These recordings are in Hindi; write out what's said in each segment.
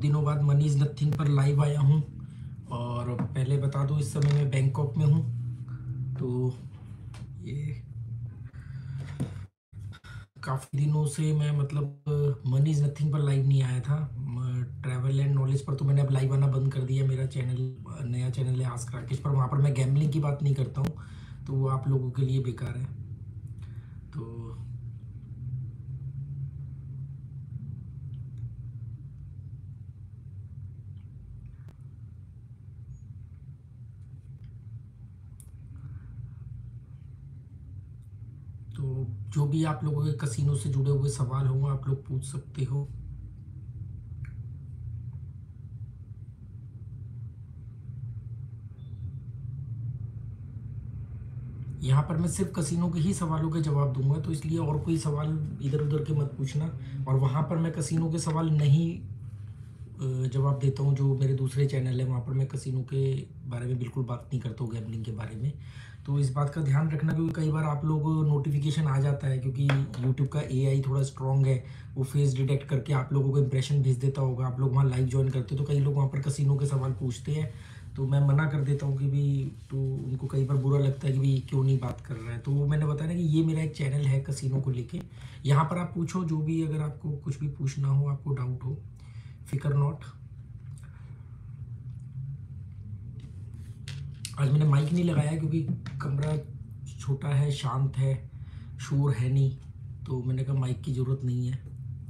दिनों बाद मनी इज़ नथिंग पर लाइव आया हूँ। और पहले बता दूँ, इस समय मैं बैंकॉक में हूँ। तो ये काफ़ी दिनों से मैं मतलब मनी इज़ नथिंग पर लाइव नहीं आया था। ट्रैवल एंड नॉलेज पर तो मैंने अब लाइव आना बंद कर दिया। मेरा चैनल नया चैनल है आस्क राकेश पर, वहाँ पर मैं गैम्बलिंग की बात नहीं करता हूँ, तो वो आप लोगों के लिए बेकार है। तो तो जो भी आप लोगों के कसिनो से जुड़े हुए सवाल हों आप लोग पूछ सकते हो। यहाँ पर मैं सिर्फ कसिनो के ही सवालों के जवाब दूंगा, तो इसलिए और कोई सवाल इधर उधर के मत पूछना। और वहाँ पर मैं कसिनो के सवाल नहीं जवाब देता हूँ। जो मेरे दूसरे चैनल है वहाँ पर मैं कसिनो के बारे में बिल्कुल बात नहीं करता हूँ, गैम्बलिंग के बारे में। तो इस बात का ध्यान रखना, क्योंकि कई बार आप लोग नोटिफिकेशन आ जाता है, क्योंकि यूट्यूब का एआई थोड़ा स्ट्रॉन्ग है, वो फेस डिटेक्ट करके आप लोगों को इंप्रेशन भेज देता होगा। आप लोग वहाँ लाइव ज्वाइन करते हो तो कई लोग वहाँ पर कसिनो के सवाल पूछते हैं, तो मैं मना कर देता हूँ कि भी, तो उनको कई बार बुरा लगता है कि भाई क्यों नहीं बात कर रहा है। तो वो मैंने बताया ना कि ये मेरा एक चैनल है कसिनो को लेके। यहाँ पर आप पूछो जो भी, अगर आपको कुछ भी पूछना हो, आपको डाउट हो, फिकर नॉट। आज मैंने माइक नहीं लगाया क्योंकि कमरा छोटा है, शांत है, शोर है नहीं, तो मैंने कहा माइक की ज़रूरत नहीं है।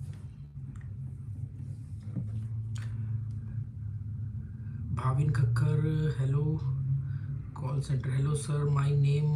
Bhavin Khakkar, hello. Call centre, hello sir, my name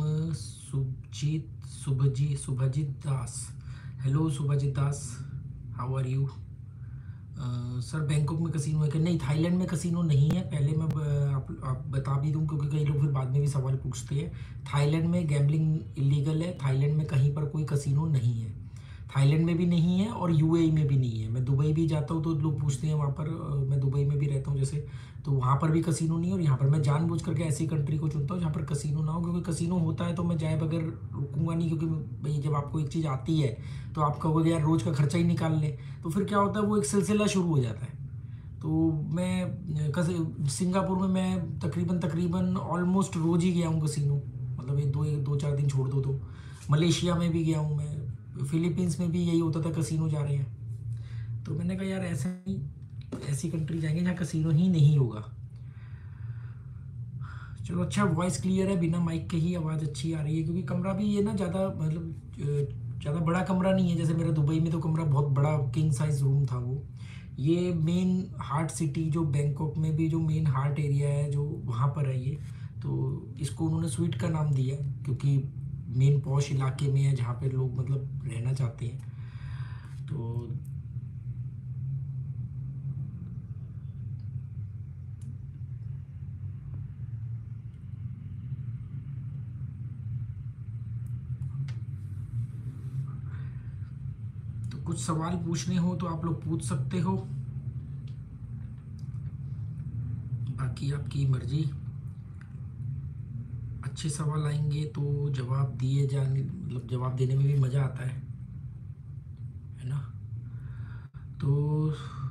Subhajit Das. Hello Subhajit Das, how are you. Sir Bangkok में कसिनो है कि नहीं? थाईलैंड में कसिनो नहीं है, पहले मैं आप बता भी दूं, क्योंकि कई लोग फिर बाद में भी सवाल पूछते हैं। थाईलैंड में गैम्बलिंग इलीगल है। थाईलैंड में कहीं पर कोई कसिनो नहीं है, थाईलैंड में भी नहीं है और यूएई में भी नहीं है। मैं दुबई भी जाता हूँ तो लोग पूछते हैं वहाँ पर, मैं दुबई में भी रहता हूँ जैसे, तो वहाँ पर भी कसिनो नहीं है। और यहाँ पर मैं जानबूझ करके ऐसी कंट्री को चुनता हूँ जहाँ पर कसिनो ना हो, क्योंकि कसिनो होता है तो मैं जाए बगैर रुकूंगा नहीं। क्योंकि भाई जब आपको एक चीज़ आती है तो आप कहोगे यार रोज़ का खर्चा ही निकाल ले, तो फिर क्या होता है, वो एक सिलसिला शुरू हो जाता है। तो मैं सिंगापुर में मैं तकरीबन तकरीबन ऑलमोस्ट रोज़ ही गया हूँ कसिनो, मतलब एक दो चार दिन छोड़ दो तो। मलेशिया में भी गया हूँ मैं, फिलीपींस में भी यही होता था, कसिनो जा रहे हैं। तो मैंने कहा यार ऐसे ही, ऐसी कंट्री जाएंगे जहाँ कसिनो ही नहीं होगा। चलो अच्छा, वॉइस क्लियर है, बिना माइक के ही आवाज़ अच्छी आ रही है, क्योंकि कमरा भी ये ना ज़्यादा मतलब ज़्यादा बड़ा कमरा नहीं है। जैसे मेरा दुबई में तो कमरा बहुत बड़ा किंग साइज रूम था वो। ये मेन हार्ट सिटी जो बैंकॉक में भी जो मेन हार्ट एरिया है जो वहाँ पर है ये, तो इसको उन्होंने स्वीट का नाम दिया क्योंकि मेन पॉश इलाके में है जहाँ पे लोग मतलब रहना चाहते हैं। तो कुछ सवाल पूछने हो तो आप लोग पूछ सकते हो, बाकी आपकी मर्जी। अच्छे सवाल आएंगे तो जवाब दिए जाने, मतलब जवाब देने में भी मज़ा आता है ना। तो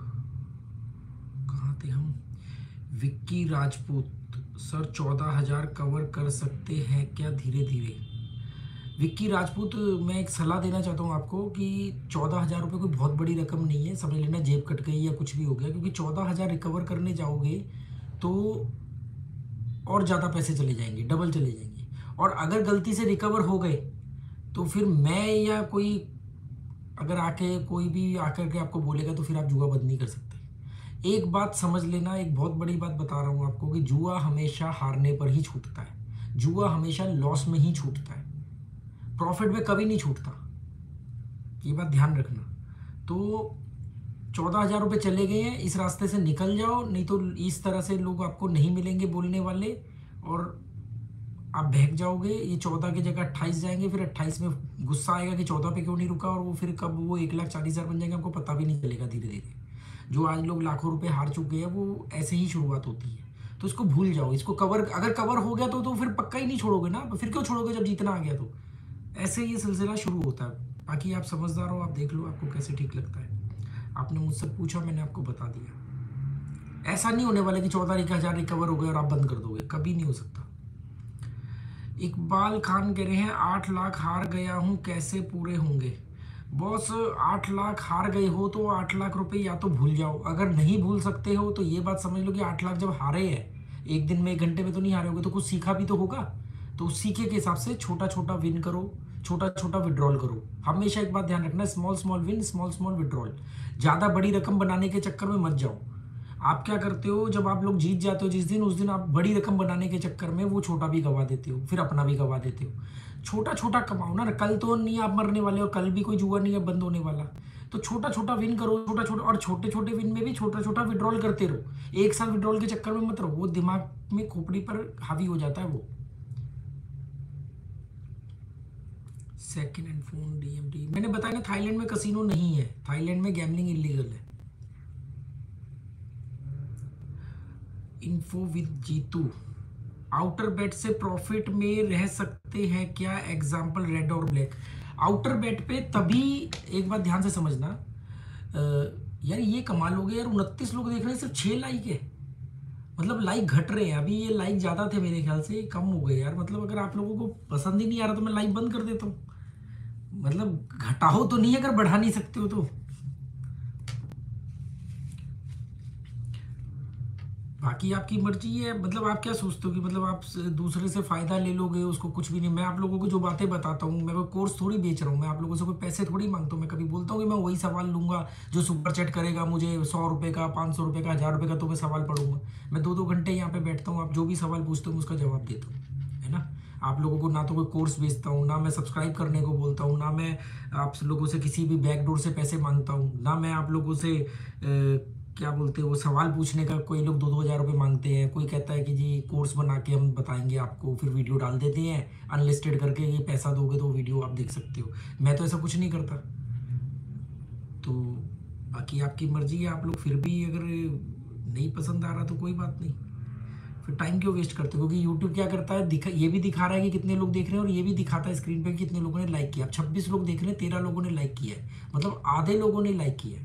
कहाँ थे हम? विक्की राजपूत, सर 14,000 कवर कर सकते हैं क्या धीरे धीरे? विक्की राजपूत, मैं एक सलाह देना चाहता हूँ आपको कि 14,000 रुपये कोई बहुत बड़ी रकम नहीं है, समझ लेना जेब कट गई या कुछ भी हो गया, क्योंकि 14,000 रिकवर करने जाओगे तो और ज़्यादा पैसे चले जाएंगे, डबल चले जाएंगे। और अगर गलती से रिकवर हो गए तो फिर मैं या कोई अगर आके कोई भी आकर के आपको बोलेगा तो फिर आप जुआ बंद नहीं कर सकते। एक बात समझ लेना, एक बहुत बड़ी बात बता रहा हूँ आपको कि जुआ हमेशा हारने पर ही छूटता है, जुआ हमेशा लॉस में ही छूटता है, प्रॉफिट में कभी नहीं छूटता। ये बात ध्यान रखना। तो 14,000 रुपये चले गए हैं, इस रास्ते से निकल जाओ, नहीं तो इस तरह से लोग आपको नहीं मिलेंगे बोलने वाले, और आप बहक जाओगे। ये 14 की जगह 28 जाएंगे, फिर 28 में गुस्सा आएगा कि 14 पे क्यों नहीं रुका, और वो फिर कब वो 1,40,000 बन जाएंगे आपको पता भी नहीं चलेगा धीरे धीरे। जो आज लोग लाखों रुपए हार चुके हैं वो ऐसे ही शुरुआत होती है। तो इसको भूल जाओ, इसको कवर, अगर कवर हो गया तो फिर पक्का ही नहीं छोड़ोगे ना, फिर क्यों छोड़ोगे जब जीतना आ गया तो। ऐसे ये सिलसिला शुरू होता है। बाकी आप समझदार हो, आप देख लो आपको कैसे ठीक लगता है। आपने मुझसे पूछा, मैंने आपको बता दिया। ऐसा नहीं होने वाला कि 14,000 रिकवर हो गए और आप बंद कर दोगे, कभी नहीं हो सकता। इकबाल खान कह रहे हैं 8 लाख हार गया हूँ, कैसे पूरे होंगे? बॉस 8 लाख हार गए हो तो 8 लाख रुपए या तो भूल जाओ। अगर नहीं भूल सकते हो तो ये बात समझ लो कि 8 लाख जब हारे हैं, एक दिन में 1 घंटे में तो नहीं हारे होगे, तो कुछ सीखा भी तो होगा। तो उस सीखे के हिसाब से छोटा छोटा विन करो, छोटा छोटा विड्रॉल करो। हमेशा एक बात ध्यान रखना, small small win, small small withdrawal. ज़्यादा बड़ी रकम बनाने के चक्कर में मत जाओ। आप क्या करते हो, जब आप लोग जीत जाते हो जिस दिन, उस दिन आप बड़ी रकम बनाने के चक्कर में वो छोटा भी गवा देते हो, फिर अपना भी गवा देते हो। छोटा छोटा कमाओ ना, कल तो नहीं आप मरने वाले और कल भी कोई जुआ नहीं है बंद होने वाला। तो छोटा छोटा विन करो, छोटा छोटा, और छोटे छोटे विन में भी छोटा छोटा विड्रॉल करते रहो। एक साथ विड्रॉल के चक्कर में मत रहो, वो दिमाग में खोपड़ी पर हावी हो जाता है वो। सेकेंड हैंड फोन डीएमडी मैंने बताया ना, थाईलैंड में कसिनो नहीं है, थाईलैंड में गैम्बलिंग इलीगल है। Info with Jitu, outer bet से प्रॉफिट में रह सकते हैं क्या? एग्जांपल रेड और ब्लैक। आउटर बेट पे तभी, एक बात ध्यान से समझना, यार ये कमाल हो गया यार, 29 लोग देख रहे हैं, सिर्फ 6 लाइक है। मतलब लाइक घट रहे हैं, अभी ये लाइक ज़्यादा थे मेरे ख्याल से, कम हो गए यार। मतलब अगर आप लोगों को पसंद ही नहीं आ रहा तो मैं लाइक बंद कर देता हूँ। मतलब घटाओ तो नहीं, अगर बढ़ा नहीं सकते हो तो। बाकी आपकी मर्जी है। मतलब आप क्या सोचते हो कि मतलब आप दूसरे से फ़ायदा ले लोगे, उसको कुछ भी नहीं। मैं आप लोगों को जो बातें बताता हूँ, मैं कोई कोर्स थोड़ी बेच रहा हूँ, मैं आप लोगों से कोई पैसे थोड़ी मांगता हूँ। मैं कभी बोलता हूँ कि मैं वही सवाल लूँगा जो सुपर चैट करेगा मुझे 100 रुपये का, 500 रुपये का, 1000 रुपये का, तो मैं सवाल पढ़ूंगा। मैं 2-2 घंटे यहाँ पे बैठता हूँ, आप जो भी सवाल पूछते हो उसका जवाब देता हूँ, है ना। आप लोगों को ना तो कोई कोर्स बेचता हूँ, ना मैं सब्सक्राइब करने को बोलता हूँ, ना मैं आप लोगों से किसी भी बैकडोर से पैसे मांगता हूँ, ना मैं आप लोगों से क्या बोलते हैं वो सवाल पूछने का। कोई लोग 2-2 हज़ार रुपये मांगते हैं, कोई कहता है कि जी कोर्स बना के हम बताएंगे आपको, फिर वीडियो डाल देते हैं अनलिस्टेड करके, ये पैसा दोगे तो वीडियो आप देख सकते हो। मैं तो ऐसा कुछ नहीं करता। तो बाकी आपकी मर्जी है, आप लोग फिर भी अगर नहीं पसंद आ रहा तो कोई बात नहीं, फिर टाइम क्यों वेस्ट करते हो? क्योंकि यूट्यूब क्या करता है, ये भी दिखा रहा है कि कितने लोग देख रहे हैं, और ये भी दिखाता है स्क्रीन पे कि कितने लोगों ने लाइक किया। अब 26 लोग देख रहे हैं, 13 लोगों ने लाइक किया है, मतलब आधे लोगों ने लाइक किया है।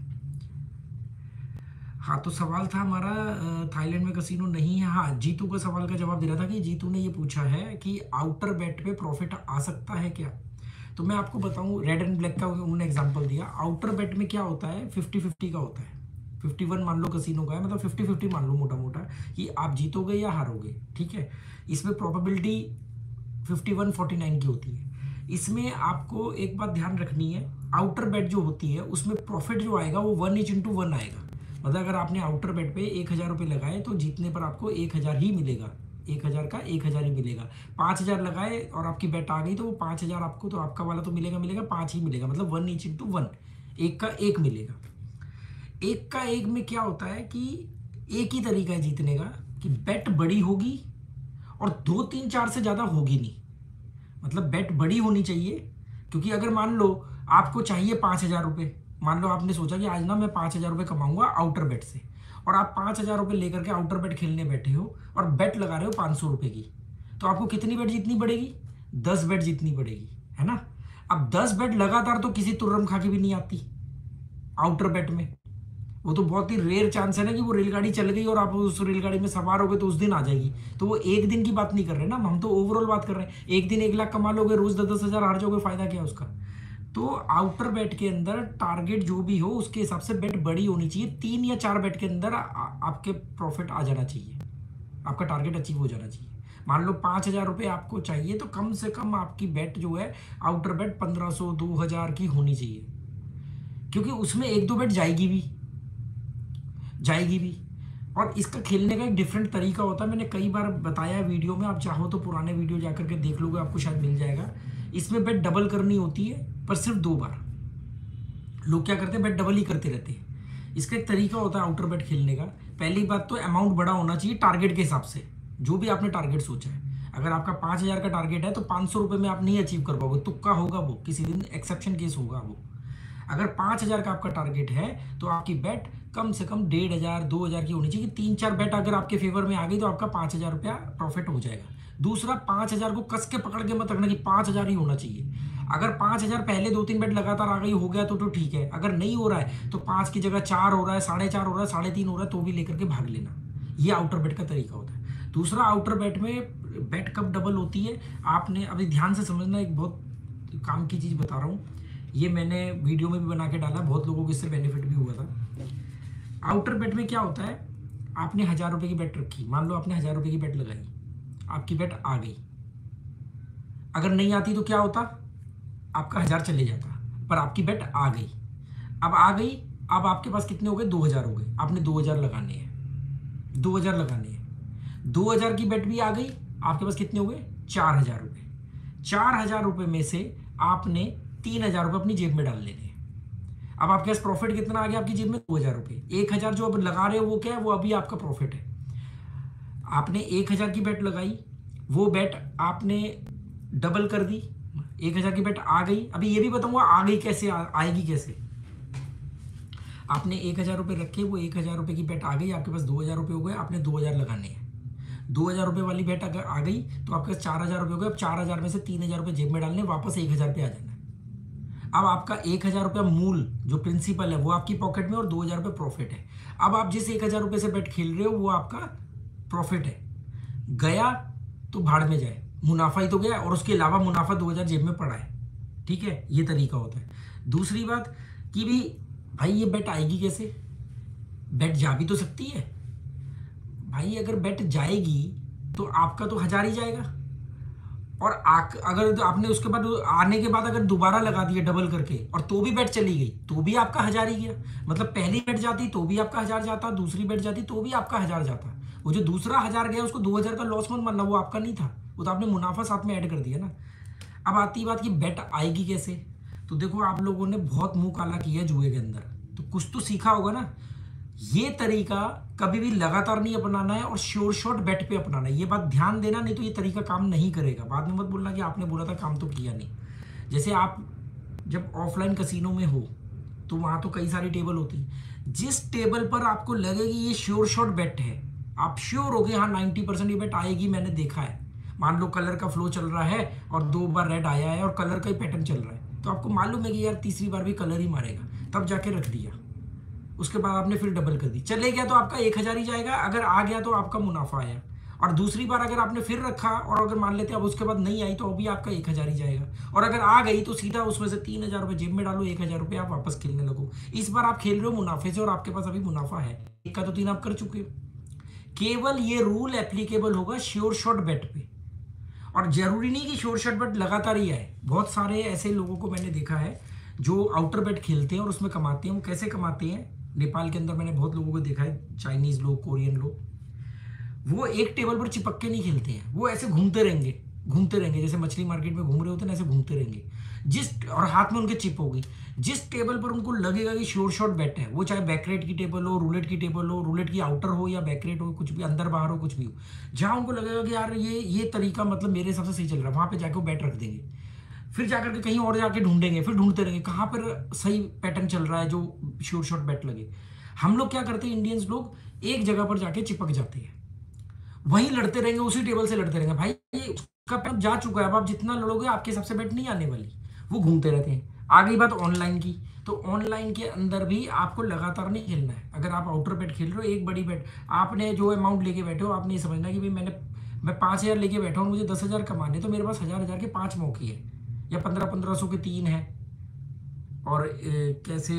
हाँ, तो सवाल था हमारा, थाईलैंड में कसिनो नहीं है। हाँ, जीतू का सवाल का जवाब दे रहा था कि जीतू ने ये पूछा है कि आउटर बेट पे प्रॉफिट आ सकता है क्या। तो मैं आपको बताऊं, रेड एंड ब्लैक का उन्होंने एग्जांपल दिया। आउटर बेट में क्या होता है, 50-50 का होता है। 51 मान लो कसिनो का है, मतलब 50-50 मान लो मोटा मोटा, कि आप जीतोगे या हारोगे, ठीक है। इसमें प्रोबेबिलिटी 51-49 की होती है। इसमें आपको एक बात ध्यान रखनी है, आउटर बेट जो होती है उसमें प्रॉफिट जो आएगा वो 1:1 आएगा। मतलब अगर आपने आउटर बेट पे 1,000 रुपये लगाए तो जीतने पर आपको 1,000 ही मिलेगा, 1,000 का 1,000 ही मिलेगा। 5,000 लगाए और आपकी बेट आ गई तो वो 5,000 आपको, तो आपका वाला तो मिलेगा मिलेगा 5 ही मिलेगा, मतलब 1:1, एक का एक मिलेगा। एक का एक में क्या होता है कि एक ही तरीका है जीतने का, कि बेट बड़ी होगी और 2, 3, 4 से ज़्यादा होगी नहीं। मतलब बेट बड़ी होनी चाहिए, क्योंकि अगर मान लो आपको चाहिए 5,000 रुपये, मान लो आपने सोचा कि आज ना मैं 5,000 रुपये कमाऊंगा आउटर बेट से, और आप 5,000 रुपये लेकर के आउटर बेट खेलने बैठे हो और बेट लगा रहे हो 500 रुपये की, तो आपको कितनी बेट जीतनी पड़ेगी? 10 बेट जीतनी पड़ेगी, है ना। अब 10 बेट लगातार तो किसी तुर्रम खा के भी नहीं आती आउटर बेट में। वो तो बहुत ही रेयर चांस है ना कि वो रेलगाड़ी चल गई और आप उस रेलगाड़ी में सवार हो गए तो उस दिन आ जाएगी। तो वो एक दिन की बात नहीं कर रहे ना हम, तो ओवरऑल बात कर रहे हैं। एक दिन 1 लाख कमा लोगे, रोज 10-10 हज़ार हार जाओगे, फायदा क्या उसका। तो आउटर बेट के अंदर टारगेट जो भी हो उसके हिसाब से बेट बड़ी होनी चाहिए। 3 या 4 बेट के अंदर आपके प्रॉफिट आ जाना चाहिए, आपका टारगेट अचीव हो जाना चाहिए। मान लो 5,000 रुपये आपको चाहिए तो कम से कम आपकी बेट जो है आउटर बेट 1,500, 2,000 की होनी चाहिए, क्योंकि उसमें 1-2 बेट जाएगी भी। और इसका खेलने का एक डिफरेंट तरीका होता है, मैंने कई बार बताया है वीडियो में, आप चाहो तो पुराने वीडियो जाकर के देख लोगे, आपको शायद मिल जाएगा। इसमें बेट डबल करनी होती है, पर सिर्फ 2 बार। लोग क्या करते हैं, बेट डबल ही करते रहते हैं। इसका एक तरीका होता है आउटर बेट खेलने का। पहली बात तो अमाउंट बड़ा होना चाहिए टारगेट के हिसाब से, जो भी आपने टारगेट सोचा है। अगर आपका 5,000 का टारगेट है तो 500 रुपये में आप नहीं अचीव कर पाओगे, तुक्का होगा वो, किसी दिन एक्सेप्शन केस होगा वो। अगर 5,000 का आपका टारगेट है तो आपकी बेट कम से कम 1,500, 2,000 की होनी चाहिए। 3-4 बेट अगर आपके फेवर में आ गई तो आपका 5,000 रुपया प्रॉफिट हो जाएगा। दूसरा, 5,000 को कस के पकड़ के मत रखना कि 5,000 ही होना चाहिए। अगर 5,000 पहले 2-3 बेट लगातार आ गई, हो गया तो ठीक है। अगर नहीं हो रहा है तो 5 की जगह 4 हो रहा है, 4.5 हो रहा है, 3.5 हो रहा है, तो भी लेकर के भाग लेना। ये आउटर बेट का तरीका होता है। दूसरा, आउटर बेट में बेट कब डबल होती है, आपने अभी ध्यान से समझना, एक बहुत काम की चीज़ बता रहा हूँ, ये मैंने वीडियो में भी बना के डाला, बहुत लोगों को इससे बेनिफिट भी हुआ था। आउटर बेट में क्या होता है, आपने 1,000 रुपये की बेट रखी, मान लो आपने 1,000 रुपये की बेट लगाई, आपकी बेट आ गई। अगर नहीं आती तो क्या होता, आपका 1,000 चले जाता, पर आपकी बेट आ गई। अब आ गई, अब आपके पास कितने हो गए, 2,000 हो गए। आपने 2,000 लगाने हैं, 2,000 लगाने हैं। 2,000 की बेट भी आ गई, आपके पास कितने हो गए, 4,000 रुपये। 4,000 रुपये में से आपने 3,000 रुपये अपनी जेब में डाल लेने हैं। अब आपके पास प्रॉफिट कितना आ गया आपकी जेब में, 2,000 रुपये। 1,000 जो अब लगा रहे हो वो क्या है, वो अभी आपका प्रॉफिट है। आपने 1,000 की बेट लगाई, वो बेट आपने डबल कर दी, 1,000 की बेट आ गई। अभी ये भी बताऊंगा आ गई कैसे, आएगी कैसे। आपने 1,000 रुपये रखे, वो 1,000 रुपये की बेट आ गई, आपके पास 2,000 रुपये हो गए, आपने 2,000 लगाने हैं। 2,000 रुपये वाली बेट अगर आ गई तो आपके पास 4,000 रुपये हो गए। अब 4,000 में से 3,000 रुपये जेब में डालने, वापस 1,000 पे आ जाना है। अब आपका 1,000 रुपया मूल जो प्रिंसिपल है वो आपकी पॉकेट में, और 2,000 रुपये प्रॉफिट है। अब आप जिस 1,000 रुपये से बेट खेल रहे हो वो आपका प्रॉफिट है। गया तो भाड़ में जाए, मुनाफा ही तो गया, और उसके अलावा मुनाफा 2,000 जेब में पड़ा है। ठीक है, ये तरीका होता है। दूसरी बात कि भी भाई ये बेट आएगी कैसे, बेट जा भी तो सकती है भाई। अगर बेट जाएगी तो आपका तो 1,000 ही जाएगा, और अगर तो आपने उसके बाद आने के बाद अगर दोबारा लगा दिया डबल करके, और तो भी बेट चली गई, तो भी आपका 1,000 ही गया। मतलब पहली बेट जाती तो भी आपका 1,000 जाता, दूसरी बेट जाती तो भी आपका 1,000 जाता। वो जो दूसरा 1,000 गया उसको 2,000 का लॉस मत मानना, वो आपका नहीं था, वो तो आपने मुनाफा साथ में ऐड कर दिया ना। अब आती बात कि बेट आएगी कैसे, तो देखो आप लोगों ने बहुत मुंह काला किया जुए के अंदर, तो कुछ तो सीखा होगा ना। ये तरीका कभी भी लगातार नहीं अपनाना है, और श्योर शॉट बेट पे अपनाना है। ये बात ध्यान देना, नहीं तो ये तरीका काम नहीं करेगा। बाद में मत बोलना कि आपने बोला था काम तो किया नहीं। जैसे आप जब ऑफलाइन कसिनो में हो तो वहां तो कई सारी टेबल होती है, जिस टेबल पर आपको लगेगी ये श्योर शॉट बेट है, आप श्योर हो गए हाँ 90% ये बेट आएगी, मैंने देखा है। मान लो कलर का फ्लो चल रहा है और 2 बार रेड आया है और कलर का ही पैटर्न चल रहा है, तो आपको मालूम है कि यार तीसरी बार भी कलर ही मारेगा, तब जाके रख दिया। उसके बाद आपने फिर डबल कर दी, चले गया तो आपका 1,000 ही जाएगा, अगर आ गया तो आपका मुनाफा आया। और दूसरी बार अगर आपने फिर रखा और अगर मान लेते अब उसके बाद नहीं आई, तो अभी आपका 1,000 ही जाएगा। और अगर आ गई तो सीधा उसमें से 3,000 रुपये जेब में डालो, 1,000 रुपये आप वापस खेलने लगो। इस बार आप खेल रहे हो मुनाफे से, और आपके पास अभी मुनाफा है, एक का तो 3 आप कर चुके हो। केवल ये रूल एप्लीकेबल होगा श्योर शॉट बेट पे, और जरूरी नहीं कि श्योर शॉट बेट लगातार ही आए। बहुत सारे ऐसे लोगों को मैंने देखा है जो आउटर बेट खेलते हैं और उसमें कमाते हैं। वो कैसे कमाते हैं, नेपाल के अंदर मैंने बहुत लोगों को देखा है, चाइनीज लोग, कोरियन लोग, वो एक टेबल पर चिपक के नहीं खेलते हैं, वो ऐसे घूमते रहेंगे, घूमते रहेंगे, जैसे मछली मार्केट में घूम रहे होते हैं ऐसे घूमते रहेंगे। और हाथ में उनके चिप होगी, जिस टेबल पर उनको लगेगा कि श्योर शॉट बेट है, वो चाहे बैकरेट की टेबल हो, रूलेट की टेबल हो, रूलेट की आउटर हो या बैकरेट हो, कुछ भी अंदर बाहर हो, कुछ भी हो, जहां उनको लगेगा कि यार ये तरीका मतलब मेरे हिसाब से सही चल रहा है, वहां पे जाके वो बैट रख देंगे। फिर जाकर के कहीं और जाके ढूंढेंगे, फिर ढूंढते रहेंगे कहाँ पर सही पैटर्न चल रहा है जो श्योर शॉट बेट लगे। हम लोग क्या करते हैं, इंडियंस लोग एक जगह पर जाके चिपक जाते हैं, वहीं लड़ते रहेंगे, उसी टेबल से लड़ते रहेंगे। भाई ये उसका पैर जा चुका है, अब आप जितना लड़ोगे आपके सबसे बेट नहीं आने वाली, वो घूमते रहते हैं। आ गई बात ऑनलाइन की, तो ऑनलाइन के अंदर भी आपको लगातार नहीं खेलना है। अगर आप आउटर बेट खेल रहे हो, एक बड़ी बेट आपने जो अमाउंट लेके बैठे हो, आपने ये समझना कि भाई मैं 5,000 लेके बैठा हूँ, मुझे 10,000 कमाने, तो मेरे पास 1,000 के 5 मौके हैं, या 1500 के 3 है, और कैसे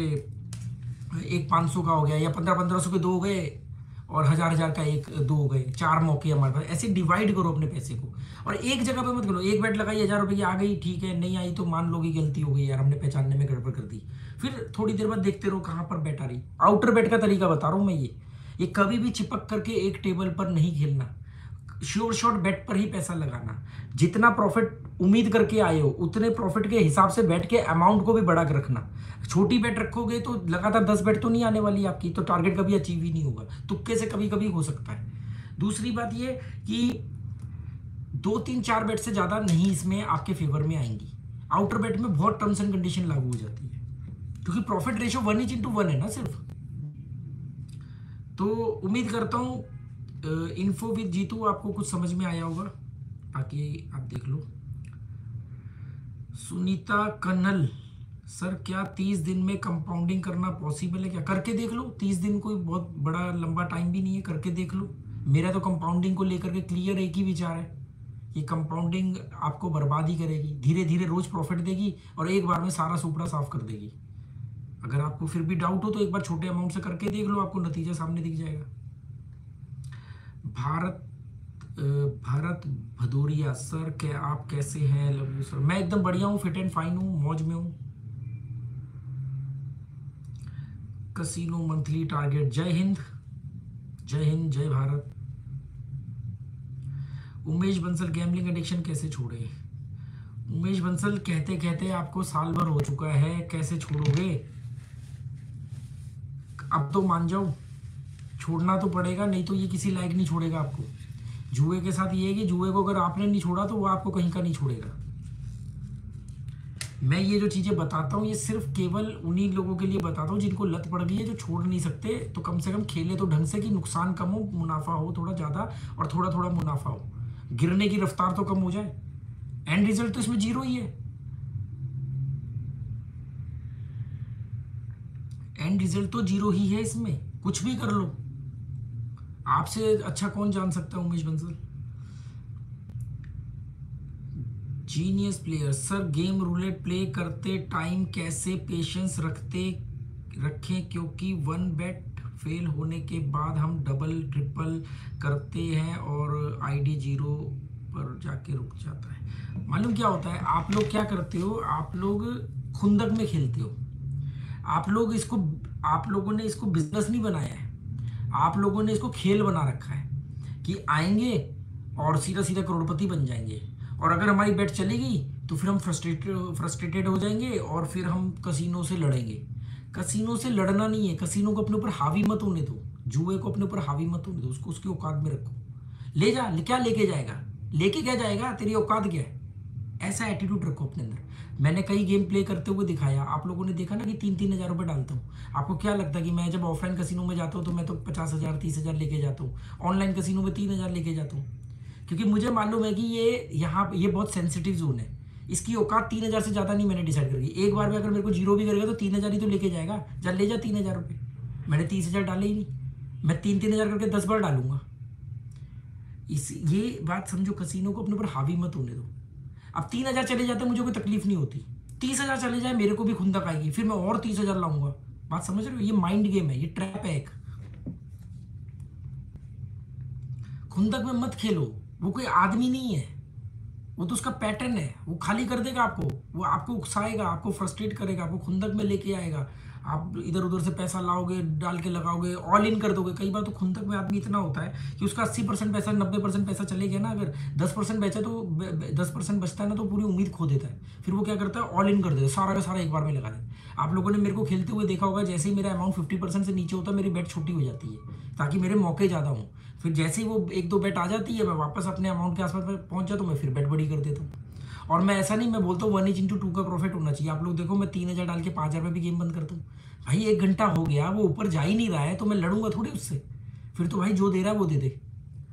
एक 500 का हो गया, या 1500 के 2 हो गए, और 1,000 का एक 2 हो गए, 4 मौके हमारे पास। ऐसे डिवाइड करो अपने पैसे को, और एक जगह पे मत करो। एक बेट लगाई 1,000 रुपये की, आ गई ठीक है, नहीं आई तो मान लो कि गलती हो गई यार, हमने पहचानने में गड़बड़ कर दी। फिर थोड़ी देर बाद देखते रहो कहाँ पर बेट आ रही। आउटर बेट का तरीका बता रहा हूँ मैं, ये कभी भी चिपक करके एक टेबल पर नहीं खेलना, श्योर शॉट बेट पर ही पैसा लगाना। जितना प्रॉफिट उम्मीद करके आए हो उतने प्रॉफिट के हिसाब से बेट के अमाउंट को भी बढ़ा कर रखना। छोटी बेट रखोगे तो लगातार 10 बेट तो नहीं आने वाली आपकी, तो टारगेट कभी अचीव ही नहीं होगा, तुक्के से कभी कभी हो सकता है। दूसरी बात ये कि 2 3 4 बेट से ज्यादा नहीं इसमें आपके फेवर में आएंगी। आउटर बेट में बहुत टर्म्स एंड कंडीशन लागू हो जाती है, क्योंकि प्रॉफिट रेशियो 1:1 है ना सिर्फ। तो उम्मीद करता हूँ इन्फो विद जीतू आपको कुछ समझ में आया होगा, बाकी आप देख लो। सुनीता कन्नल, सर क्या 30 दिन में कंपाउंडिंग करना पॉसिबल है क्या? करके देख लो, 30 दिन कोई बहुत बड़ा लंबा टाइम भी नहीं है, करके देख लो। मेरा तो कंपाउंडिंग को लेकर के क्लियर एक ही विचार है, ये कंपाउंडिंग आपको बर्बाद ही करेगी, धीरे धीरे रोज प्रॉफिट देगी और एक बार में सारा सुपड़ा साफ कर देगी। अगर आपको फिर भी डाउट हो तो एक बार छोटे अमाउंट से करके देख लो, आपको नतीजा सामने दिख जाएगा। भारत भारत भदौरिया, सर क्या आप कैसे हैं? लव यू सर, मैं एकदम बढ़िया हूँ, फिट एंड फाइन हूँ, मौज में हूँ। कसिनो मंथली टारगेट, जय हिंद, जय हिंद, जय भारत। उमेश बंसल, गैम्बलिंग एडिक्शन कैसे छोड़े? उमेश बंसल, कहते कहते आपको साल भर हो चुका है, कैसे छोड़ोगे? अब तो मान जाओ, छोड़ना तो पड़ेगा, नहीं तो ये किसी लायक नहीं छोड़ेगा आपको। जुए के साथ ये है कि जुए को अगर आपने नहीं छोड़ा तो वो आपको कहीं का नहीं छोड़ेगा। मैं ये जो चीज़ें बताता हूँ ये सिर्फ केवल उन्हीं लोगों के लिए बताता हूँ जिनको लत पड़ गई है, जो छोड़ नहीं सकते, तो कम से कम खेले तो ढंग से कि नुकसान कम हो, मुनाफा हो थोड़ा ज़्यादा और थोड़ा थोड़ा मुनाफा हो, गिरने की रफ्तार तो कम हो जाए। एंड रिजल्ट तो इसमें जीरो ही है, एंड रिजल्ट तो जीरो ही है, इसमें कुछ भी कर लो। आपसे अच्छा कौन जान सकता है Umesh Bansal. Genius player, sir game roulette play करते टाइम कैसे पेशेंस रखें, क्योंकि वन बेट फेल होने के बाद हम डबल ट्रिपल करते हैं और आईडी जीरो पर जाके रुक जाता है। मालूम क्या होता है, आप लोग क्या करते हो, आप लोग खुंदक में खेलते हो। आप लोगों ने इसको बिजनेस नहीं बनाया है, आप लोगों ने इसको खेल बना रखा है कि आएंगे और सीधा सीधा करोड़पति बन जाएंगे, और अगर हमारी बेट चली गई तो फिर हम फ्रस्ट्रेटेड हो जाएंगे और फिर हम कसिनो से लड़ेंगे। कसिनो से लड़ना नहीं है, कसिनो को अपने ऊपर हावी मत होने दो, जुए को अपने ऊपर हावी मत होने दो, उसको उसकी औकात में रखो। ले जा, क्या लेके जाएगा, लेके क्या जाएगा, तेरी औकात क्या है, ऐसा एटीट्यूड रखो अपने अंदर। मैंने कई गेम प्ले करते हुए दिखाया, आप लोगों ने देखा ना कि 3-3 हज़ार रुपये डालता हूँ। आपको क्या लगता है कि मैं जब ऑफलाइन कसिनो में जाता हूँ तो मैं तो 50,000 30,000 लेके जाता हूँ, ऑनलाइन कसिनो में 3,000 लेके जाता हूँ? क्योंकि मुझे मालूम है कि ये बहुत सेंसिटिव जोन है, इसकी औकात 3,000 से ज़्यादा नहीं मैंने डिसाइड करी। एक बार में अगर मेरे को जीरो भी करेगा तो 3,000 ही तो लेके जाएगा, जा ले जा 3,000 रुपये। मैंने 30,000 डाले ही नहीं, मैं 3-3 हज़ार करके 10 बार डालूंगा। ये बात समझो, कसिनो को अपने ऊपर हावी मत होने दो। अब 3,000 चले जाते मुझे कोई तकलीफ नहीं होती, 30,000 चले जाए मेरे को भी खुंदक आएगी, फिर मैं और 30,000 लाऊंगा। बात समझ रहे हो, ये माइंड गेम है, ये ट्रैप है एक। खुंदक में मत खेलो, वो कोई आदमी नहीं है, वो तो उसका पैटर्न है, वो खाली कर देगा आपको, वो आपको उकसाएगा, आपको फ्रस्ट्रेट करेगा, आपको खुंदक में लेके आएगा। आप इधर उधर से पैसा लाओगे, डाल के लगाओगे, ऑल इन कर दोगे। कई बार तो खुंदक में आदमी इतना होता है कि उसका 80% पैसा 90% पैसा चले गया ना, अगर 10% बचा तो 10% बचता है ना, तो पूरी उम्मीद खो देता है। फिर वो क्या करता है, ऑल इन कर देता है, सारा का सारा एक बार में लगा देता है। आप लोगों ने मेरे को खेलते हुए देखा होगा, जैसे ही मेरा अमाउंट 50% से नीचे होता है मेरी बेट छोटी हो जाती है, ताकि मेरे मौके ज़्यादा हों। फिर जैसे ही वो 1-2 बेट आ जाती है, मैं वापस अपने अमाउंट के आसपास पहुंच जाता हूँ, मैं फिर बेट बड़ी कर देता हूँ। और मैं ऐसा नहीं, मैं बोलता हूँ 1/2 का प्रॉफिट होना चाहिए। आप लोग देखो, मैं 3,000 डाल के 5,000 में भी गेम बंद करता हूँ। भाई 1 घंटा हो गया, वो ऊपर जा ही नहीं रहा है, तो मैं लड़ूंगा थोड़ी उससे। फिर तो भाई जो दे रहा है वो दे दे।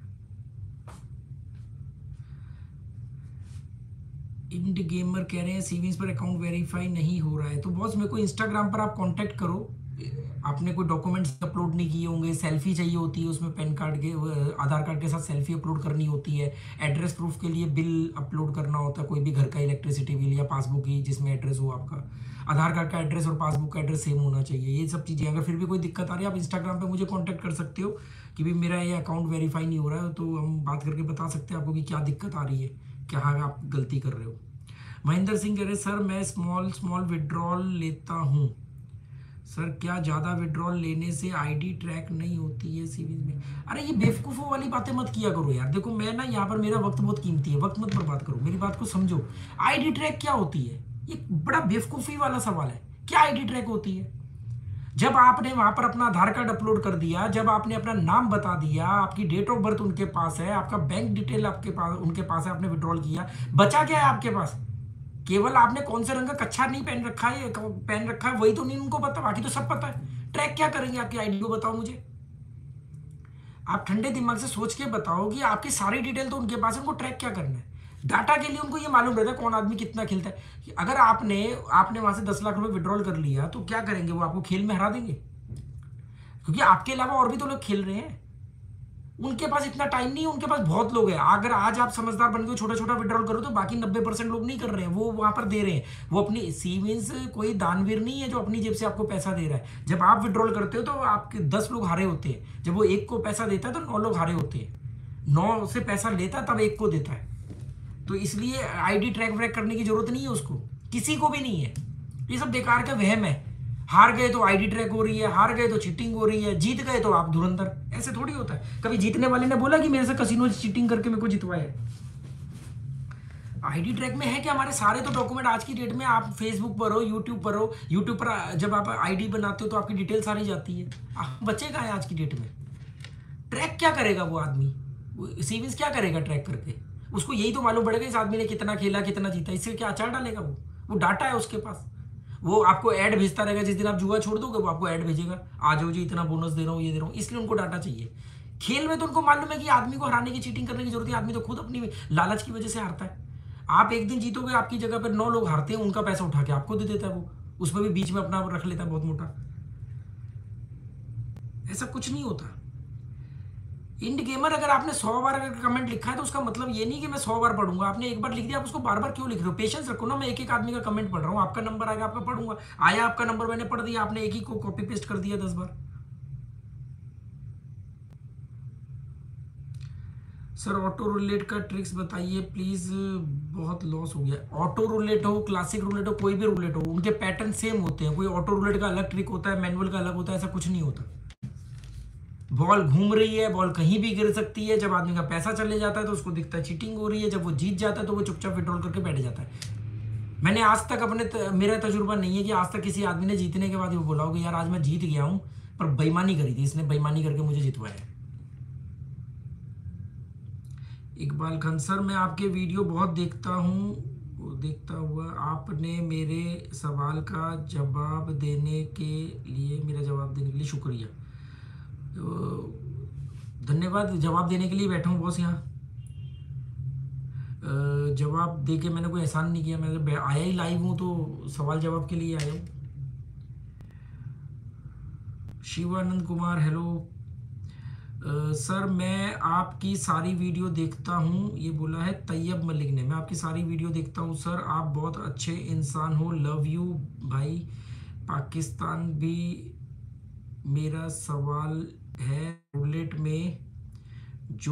इंड गेमर कह रहे हैं सेविंग्स पर अकाउंट वेरीफाई नहीं हो रहा है, तो बॉस मेरे को इंस्टाग्राम पर आप कांटेक्ट करो। आपने कोई डॉक्यूमेंट्स अपलोड नहीं किए होंगे, सेल्फी चाहिए होती है उसमें, पैन कार्ड के आधार कार्ड के साथ सेल्फी अपलोड करनी होती है, एड्रेस प्रूफ के लिए बिल अपलोड करना होता है, कोई भी घर का इलेक्ट्रिसिटी बिल या पासबुक की जिसमें एड्रेस हो आपका, आधार कार्ड का एड्रेस और पासबुक का एड्रेस सेम होना चाहिए। ये सब चीज़ें, अगर फिर भी कोई दिक्कत आ रही है आप इंस्टाग्राम पर मुझे कॉन्टैक्ट कर सकते हो कि भाई मेरा ये अकाउंट वेरीफाई नहीं हो रहा है, तो हम बात करके बता सकते हैं आपको कि क्या दिक्कत आ रही है, क्या आप गलती कर रहे हो। महेंद्र सिंह कह रहे सर मैं स्मॉल विड्रॉल लेता हूँ, सर क्या ज़्यादा विड्रॉल लेने से आईडी ट्रैक नहीं होती है सीरीज में? अरे ये बेवकूफ़ों वाली बातें मत किया करो यार। देखो मैं ना यहाँ पर, मेरा वक्त बहुत कीमती है, वक्त मत बर्बाद करो, मेरी बात को समझो। आईडी ट्रैक क्या होती है, ये बड़ा बेवकूफ़ी वाला सवाल है। क्या आईडी ट्रैक होती है? जब आपने वहां पर अपना आधार कार्ड अपलोड कर दिया, जब आपने अपना नाम बता दिया, आपकी डेट ऑफ बर्थ उनके पास है, आपका बैंक डिटेल आपके पास उनके पास है, आपने विड्रॉल किया, बचा क्या है आपके पास? केवल आपने कौन से रंग का कच्छा नहीं पहन रखा है वही तो नहीं उनको पता, बाकी तो सब पता है। ट्रैक क्या करेंगे आपकी आईडी को, बताओ मुझे। आप ठंडे दिमाग से सोच के बताओ कि आपकी सारी डिटेल तो उनके पास है, उनको ट्रैक क्या करना है? डाटा के लिए उनको ये मालूम रहता है कौन आदमी कितना खेलता है। कि अगर आपने आपने वहां से 10 लाख रुपए विड्रॉल कर लिया तो क्या करेंगे, वो आपको खेल में हरा देंगे, क्योंकि आपके अलावा और भी तो लोग खेल रहे हैं। उनके पास इतना टाइम नहीं है, उनके पास बहुत लोग हैं। अगर आज आप समझदार बन के छोटा छोटा विड्रॉल करो तो बाकी 90% लोग नहीं कर रहे हैं, वो वहां पर दे रहे हैं। वो अपनी सी मीन्स कोई दानवीर नहीं है जो अपनी जेब से आपको पैसा दे रहा है। जब आप विड्रॉल करते हो तो आपके 10 लोग हारे होते हैं, जब वो एक को पैसा देता है तो 9 लोग हारे होते हैं। 9 से पैसा लेता तब एक को देता है। तो इसलिए आईडी ट्रैक व्रैक करने की जरूरत नहीं है उसको, किसी को भी नहीं है। ये सब बेकार का वहम है। हार गए तो आईडी ट्रैक हो रही है, हार गए तो चीटिंग हो रही है, जीत गए तो आप धुरंधर। ऐसे थोड़ी होता है। कभी जीतने वाले ने बोला कि मेरे से कसिनो चीटिंग करके मेरे को जितवाया है। आईडी ट्रैक में है कि हमारे सारे तो डॉक्यूमेंट आज की डेट में, आप फेसबुक पर हो, यूट्यूब पर हो, यूट्यूब पर जब आप आईडी बनाते हो तो आपकी डिटेल सारी जाती है। बचे कहाँ है आज की डेट में? ट्रैक क्या करेगा वो आदमी? सीविंस क्या करेगा ट्रैक करके? उसको यही तो मालूम पड़ेगा इस आदमी ने कितना खेला, कितना जीता। इससे क्या अचार डालेगा? वो डाटा है उसके पास। वो आपको ऐड भेजता रहेगा। जिस दिन आप जुआ छोड़ दोगे वो आपको ऐड भेजेगा, आ जाओ जी इतना बोनस दे रहा हूँ, ये दे रहा हूँ। इसलिए उनको डाटा चाहिए। खेल में तो उनको मालूम है कि आदमी को हराने की, चीटिंग करने की जरूरत है। आदमी तो खुद अपनी लालच की वजह से हारता है। आप एक दिन जीतोगे, आपकी जगह पर 9 लोग हारते हैं, उनका पैसा उठा के आपको दे देता है वो, उसमें भी बीच में अपना रख लेता है बहुत मोटा। ऐसा कुछ नहीं होता। इंड गेमर, अगर आपने 100 बार अगर कमेंट लिखा है तो उसका मतलब ये नहीं कि मैं 100 बार पढ़ूंगा। आपने एक बार लिख दिया, आप उसको बार बार क्यों लिख रहे हो? पेशेंस रखो ना। मैं एक एक आदमी का कमेंट पढ़ रहा हूँ, आपका नंबर आएगा, आपका पढ़ूंगा। आया आपका नंबर, मैंने पढ़ दिया, आपने एक ही को कॉपी पेस्ट कर दिया 10 बार। सर ऑटो रूलेट का ट्रिक्स बताइए प्लीज, बहुत लॉस हो गया। ऑटो रूलेट हो, क्लासिक रूलेट हो, कोई भी रूलेट हो, उनके पैटर्न सेम होते हैं। कोई ऑटो रूलेट का अलग ट्रिक होता है, मैनुअल का अलग होता है, ऐसा कुछ नहीं होता। बॉल घूम रही है, बॉल कहीं भी गिर सकती है। जब आदमी का पैसा चले जाता है तो उसको दिखता है चीटिंग हो रही है, जब वो जीत जाता है तो वो चुपचाप विड्रॉल करके बैठ जाता है। मैंने आज तक मेरा तजुर्बा नहीं है कि आज तक किसी आदमी ने जीतने के बाद वो बोला हो कि यार आज मैं जीत गया हूं पर बेईमानी करी थी, इसने बेईमानी करके मुझे जितवाया। इकबाल खान, सर मैं आपके वीडियो बहुत देखता हूँ, देखता हुआ आपने मेरे सवाल का जवाब देने के लिए, मेरा जवाब देने के लिए शुक्रिया। तो धन्यवाद, जवाब देने के लिए बैठा हूँ बॉस यहाँ। जवाब दे के मैंने कोई एहसान नहीं किया। मैं आया ही लाइव हूँ तो सवाल जवाब के लिए आया हूँ। शिवानंद कुमार, हेलो सर मैं आपकी सारी वीडियो देखता हूँ, ये बोला है तैयब मलिक ने। मैं आपकी सारी वीडियो देखता हूँ सर, आप बहुत अच्छे इंसान हो, लव यू भाई। पाकिस्तान भी। मेरा सवाल है, रूलेट में जो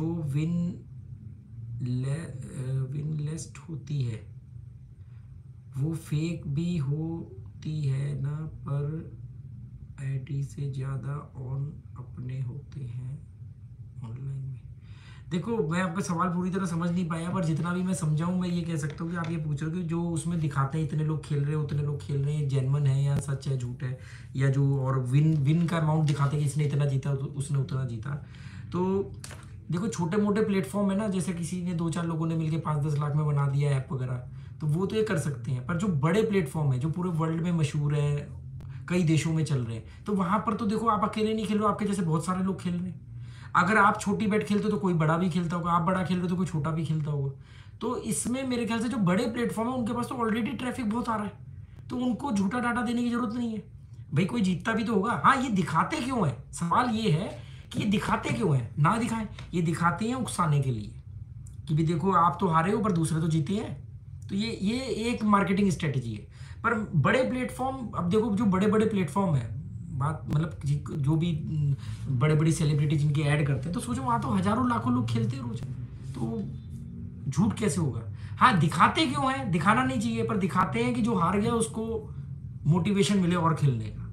विनलेस्ट होती है वो फेक भी होती है ना, पर आईडी से ज़्यादा ऑन अपने होते हैं ऑनलाइन में। देखो मैं आपका सवाल पूरी तरह समझ नहीं पाया, पर जितना भी मैं समझाऊं मैं ये कह सकता हूँ कि आप ये पूछ रहे हो कि जो उसमें दिखाते हैं इतने लोग खेल रहे हैं, उतने लोग खेल रहे हैं, जेन्युइन है या सच है, झूठ है, या जो और विन का अमाउंट दिखाते हैं कि इसने इतना जीता तो उसने उतना जीता। तो देखो छोटे मोटे प्लेटफॉर्म है ना, जैसे किसी ने 2-4 लोगों ने मिलकर 5-10 लाख में बना दिया ऐप वगैरह, तो वो तो ये कर सकते हैं। पर जो बड़े प्लेटफॉर्म है, जो पूरे वर्ल्ड में मशहूर है, कई देशों में चल रहे हैं, तो वहां पर तो देखो आप अकेले नहीं खेल रहे हो, आपके जैसे बहुत सारे लोग खेल रहे हैं। अगर आप छोटी बैट खेलते हो तो कोई बड़ा भी खेलता होगा, आप बड़ा खेल रहे हो तो कोई छोटा भी खेलता होगा। तो इसमें मेरे ख्याल से जो बड़े प्लेटफॉर्म है उनके पास तो ऑलरेडी ट्रैफिक बहुत आ रहा है, तो उनको झूठा डाटा देने की जरूरत नहीं है। भाई कोई जीतता भी तो होगा। हाँ, ये दिखाते क्यों है, सवाल ये है कि ये दिखाते क्यों है। ना दिखाएं, ये दिखाते हैं उकसाने के लिए कि भी देखो आप तो हारे हो पर दूसरे तो जीते हैं। तो ये एक मार्केटिंग स्ट्रेटेजी है। पर बड़े प्लेटफॉर्म, अब देखो जो बड़े बड़े प्लेटफॉर्म है, बात मतलब जो भी बड़े बड़ी सेलिब्रिटी जिनकी ऐड करते हैं, तो सोचो वहाँ तो हजारों लाखों लोग खेलते हैं रोज, तो झूठ कैसे होगा। हाँ, दिखाते क्यों है, दिखाना नहीं चाहिए, पर दिखाते हैं कि जो हार गया उसको मोटिवेशन मिले और खेलने का।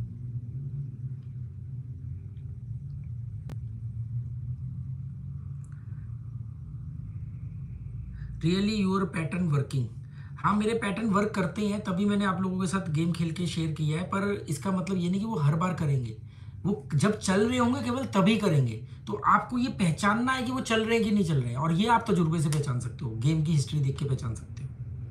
Really your pattern working. हाँ, मेरे पैटर्न वर्क करते हैं, तभी मैंने आप लोगों के साथ गेम खेल के शेयर किया है। पर इसका मतलब ये नहीं कि वो हर बार करेंगे, वो जब चल रहे होंगे केवल तभी करेंगे। तो आपको ये पहचानना है कि वो चल रहे हैं कि नहीं चल रहे हैं, और ये आप तजुर्बे से पहचान सकते हो, गेम की हिस्ट्री देख के पहचान सकते हो।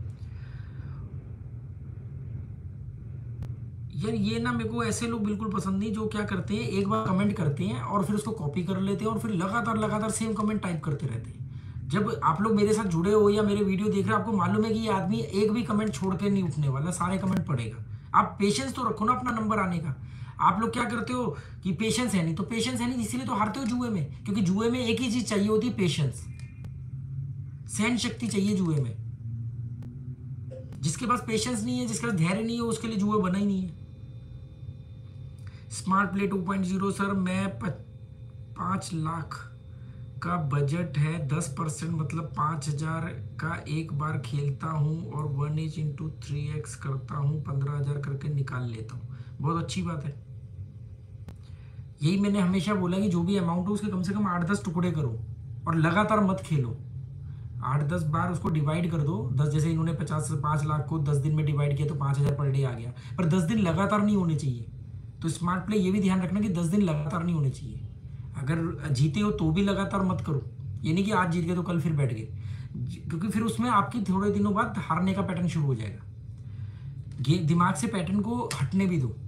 यार ये ना मेरे को ऐसे लोग बिल्कुल पसंद नहीं जो क्या करते हैं, एक बार कमेंट करते हैं और फिर उसको कॉपी कर लेते हैं और फिर लगातार लगातार सेम कमेंट टाइप करते रहते हैं। जब आप लोग मेरे साथ जुड़े हो या मेरे वीडियो देख रहे हो, आपको मालूम है कि ये आदमी एक भी कमेंट छोड़ के नहीं उठने वाला, सारे कमेंट पढ़ेगा। आप पेशेंस तो रखो ना अपना नंबर आने का। आप लोग क्या करते हो कि पेशेंस है नहीं, तो पेशेंस है नहीं इसीलिए तो हारते हो जुए में, क्योंकि जुए में एक ही चीज चाहिए होती है, पेशेंस, सहन शक्ति चाहिए जुए में। जिसके पास पेशेंस नहीं है, जिसके पास धैर्य नहीं है, उसके लिए जुआ बना ही नहीं है। स्मार्ट प्ले 2.0 सर, मैं 5 लाख का बजट है, 10% मतलब 5,000 का एक बार खेलता हूँ और 1:3x करता हूँ, 15,000 करके निकाल लेता हूँ। बहुत अच्छी बात है। यही मैंने हमेशा बोला कि जो भी अमाउंट हो उसके कम से कम 8-10 टुकड़े करो और लगातार मत खेलो। 8-10 बार उसको डिवाइड कर दो। 10, जैसे इन्होंने 5 लाख को 10 दिन में डिवाइड किया तो 5,000 पर डे आ गया, पर 10 दिन लगातार नहीं होने चाहिए। तो स्मार्ट प्ले ये भी ध्यान रखना कि 10 दिन लगातार नहीं होने चाहिए। अगर जीते हो तो भी लगातार मत करो, ये नहीं कि आज जीत गए तो कल फिर बैठ गए, क्योंकि फिर उसमें आपकी थोड़े दिनों बाद हारने का पैटर्न शुरू हो जाएगा। दिमाग से पैटर्न को हटने भी दो।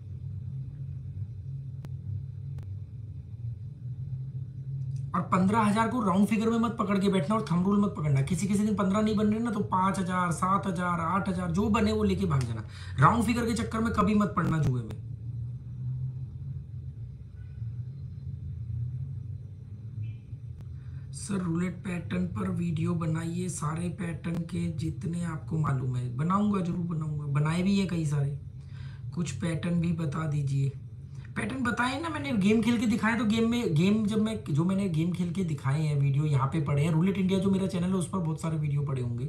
और 15,000 को राउंड फिगर में मत पकड़ के बैठना और थंब रूल मत पकड़ना। किसी किसी दिन 15 नहीं बन रहे ना, तो 5,000, 7,000, 8,000 जो बने वो लेके भाग जाना। राउंड फिगर के चक्कर में कभी मत पड़ना जुए में। सर रूलेट पैटर्न पर वीडियो बनाइए, सारे पैटर्न के जितने आपको मालूम है। बनाऊंगा, जरूर बनाऊंगा, बनाए भी हैं कई सारे। कुछ पैटर्न भी बता दीजिए। पैटर्न बताए ना मैंने, गेम खेल के दिखाए। तो जब मैंने गेम खेल के दिखाए हैं वीडियो यहाँ पे पड़े हैं। रूलेट इंडिया जो मेरा चैनल है उस पर बहुत सारे वीडियो पड़े होंगे।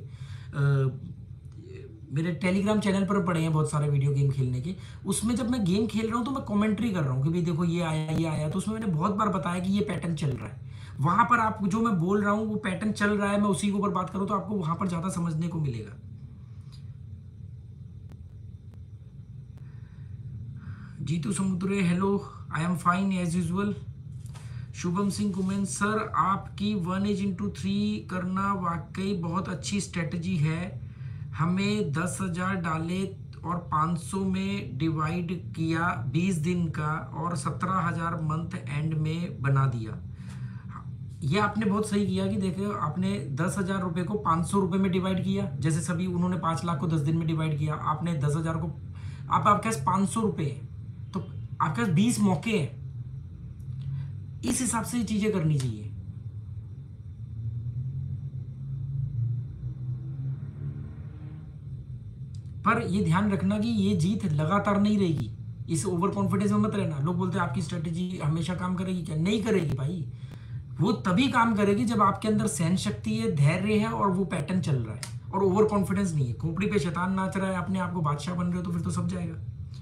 मेरे टेलीग्राम चैनल पर पड़े हैं बहुत सारे वीडियो गेम खेलने के। उसमें जब मैं गेम खेल रहा हूँ तो मैं कमेंट्री कर रहा हूँ कि भाई देखो ये आया ये आया, तो उसमें मैंने बहुत बार बताया कि ये पैटर्न चल रहा है। वहां पर आप जो मैं बोल रहा हूँ वो पैटर्न चल रहा है, मैं उसी के ऊपर बात करूँ तो आपको वहां पर ज्यादा समझने को मिलेगा। Jitu Samudre hello, I am fine as usual. Shubham Singh कुमेन सर, आपकी 1:3 करना वाकई बहुत अच्छी स्ट्रेटजी है। हमें 10,000 डाले और 500 में डिवाइड किया 20 दिन का और 17,000 मंथ एंड में बना दिया। ये आपने बहुत सही किया कि देखो आपने 10,000 रुपये को 500 रुपये में डिवाइड किया। जैसे सभी उन्होंने 5 लाख को 10 दिन में डिवाइड किया, आपने 10,000 को, आपके पास 500 रुपये है तो आपके पास 20 मौके हैं। इस हिसाब से चीजें करनी चाहिए। पर ये ध्यान रखना कि ये जीत लगातार नहीं रहेगी। इस ओवर कॉन्फिडेंस में मत रहना। लोग बोलते हैं आपकी स्ट्रेटेजी हमेशा काम करेगी, क्या नहीं करेगी भाई। वो तभी काम करेगी जब आपके अंदर सहन शक्ति है, धैर्य है और वो पैटर्न चल रहा है और ओवर कॉन्फिडेंस नहीं है। खोपड़ी पे शैतान नाच रहा है, अपने आप को बादशाह बन रहे हो तो फिर तो सब जाएगा।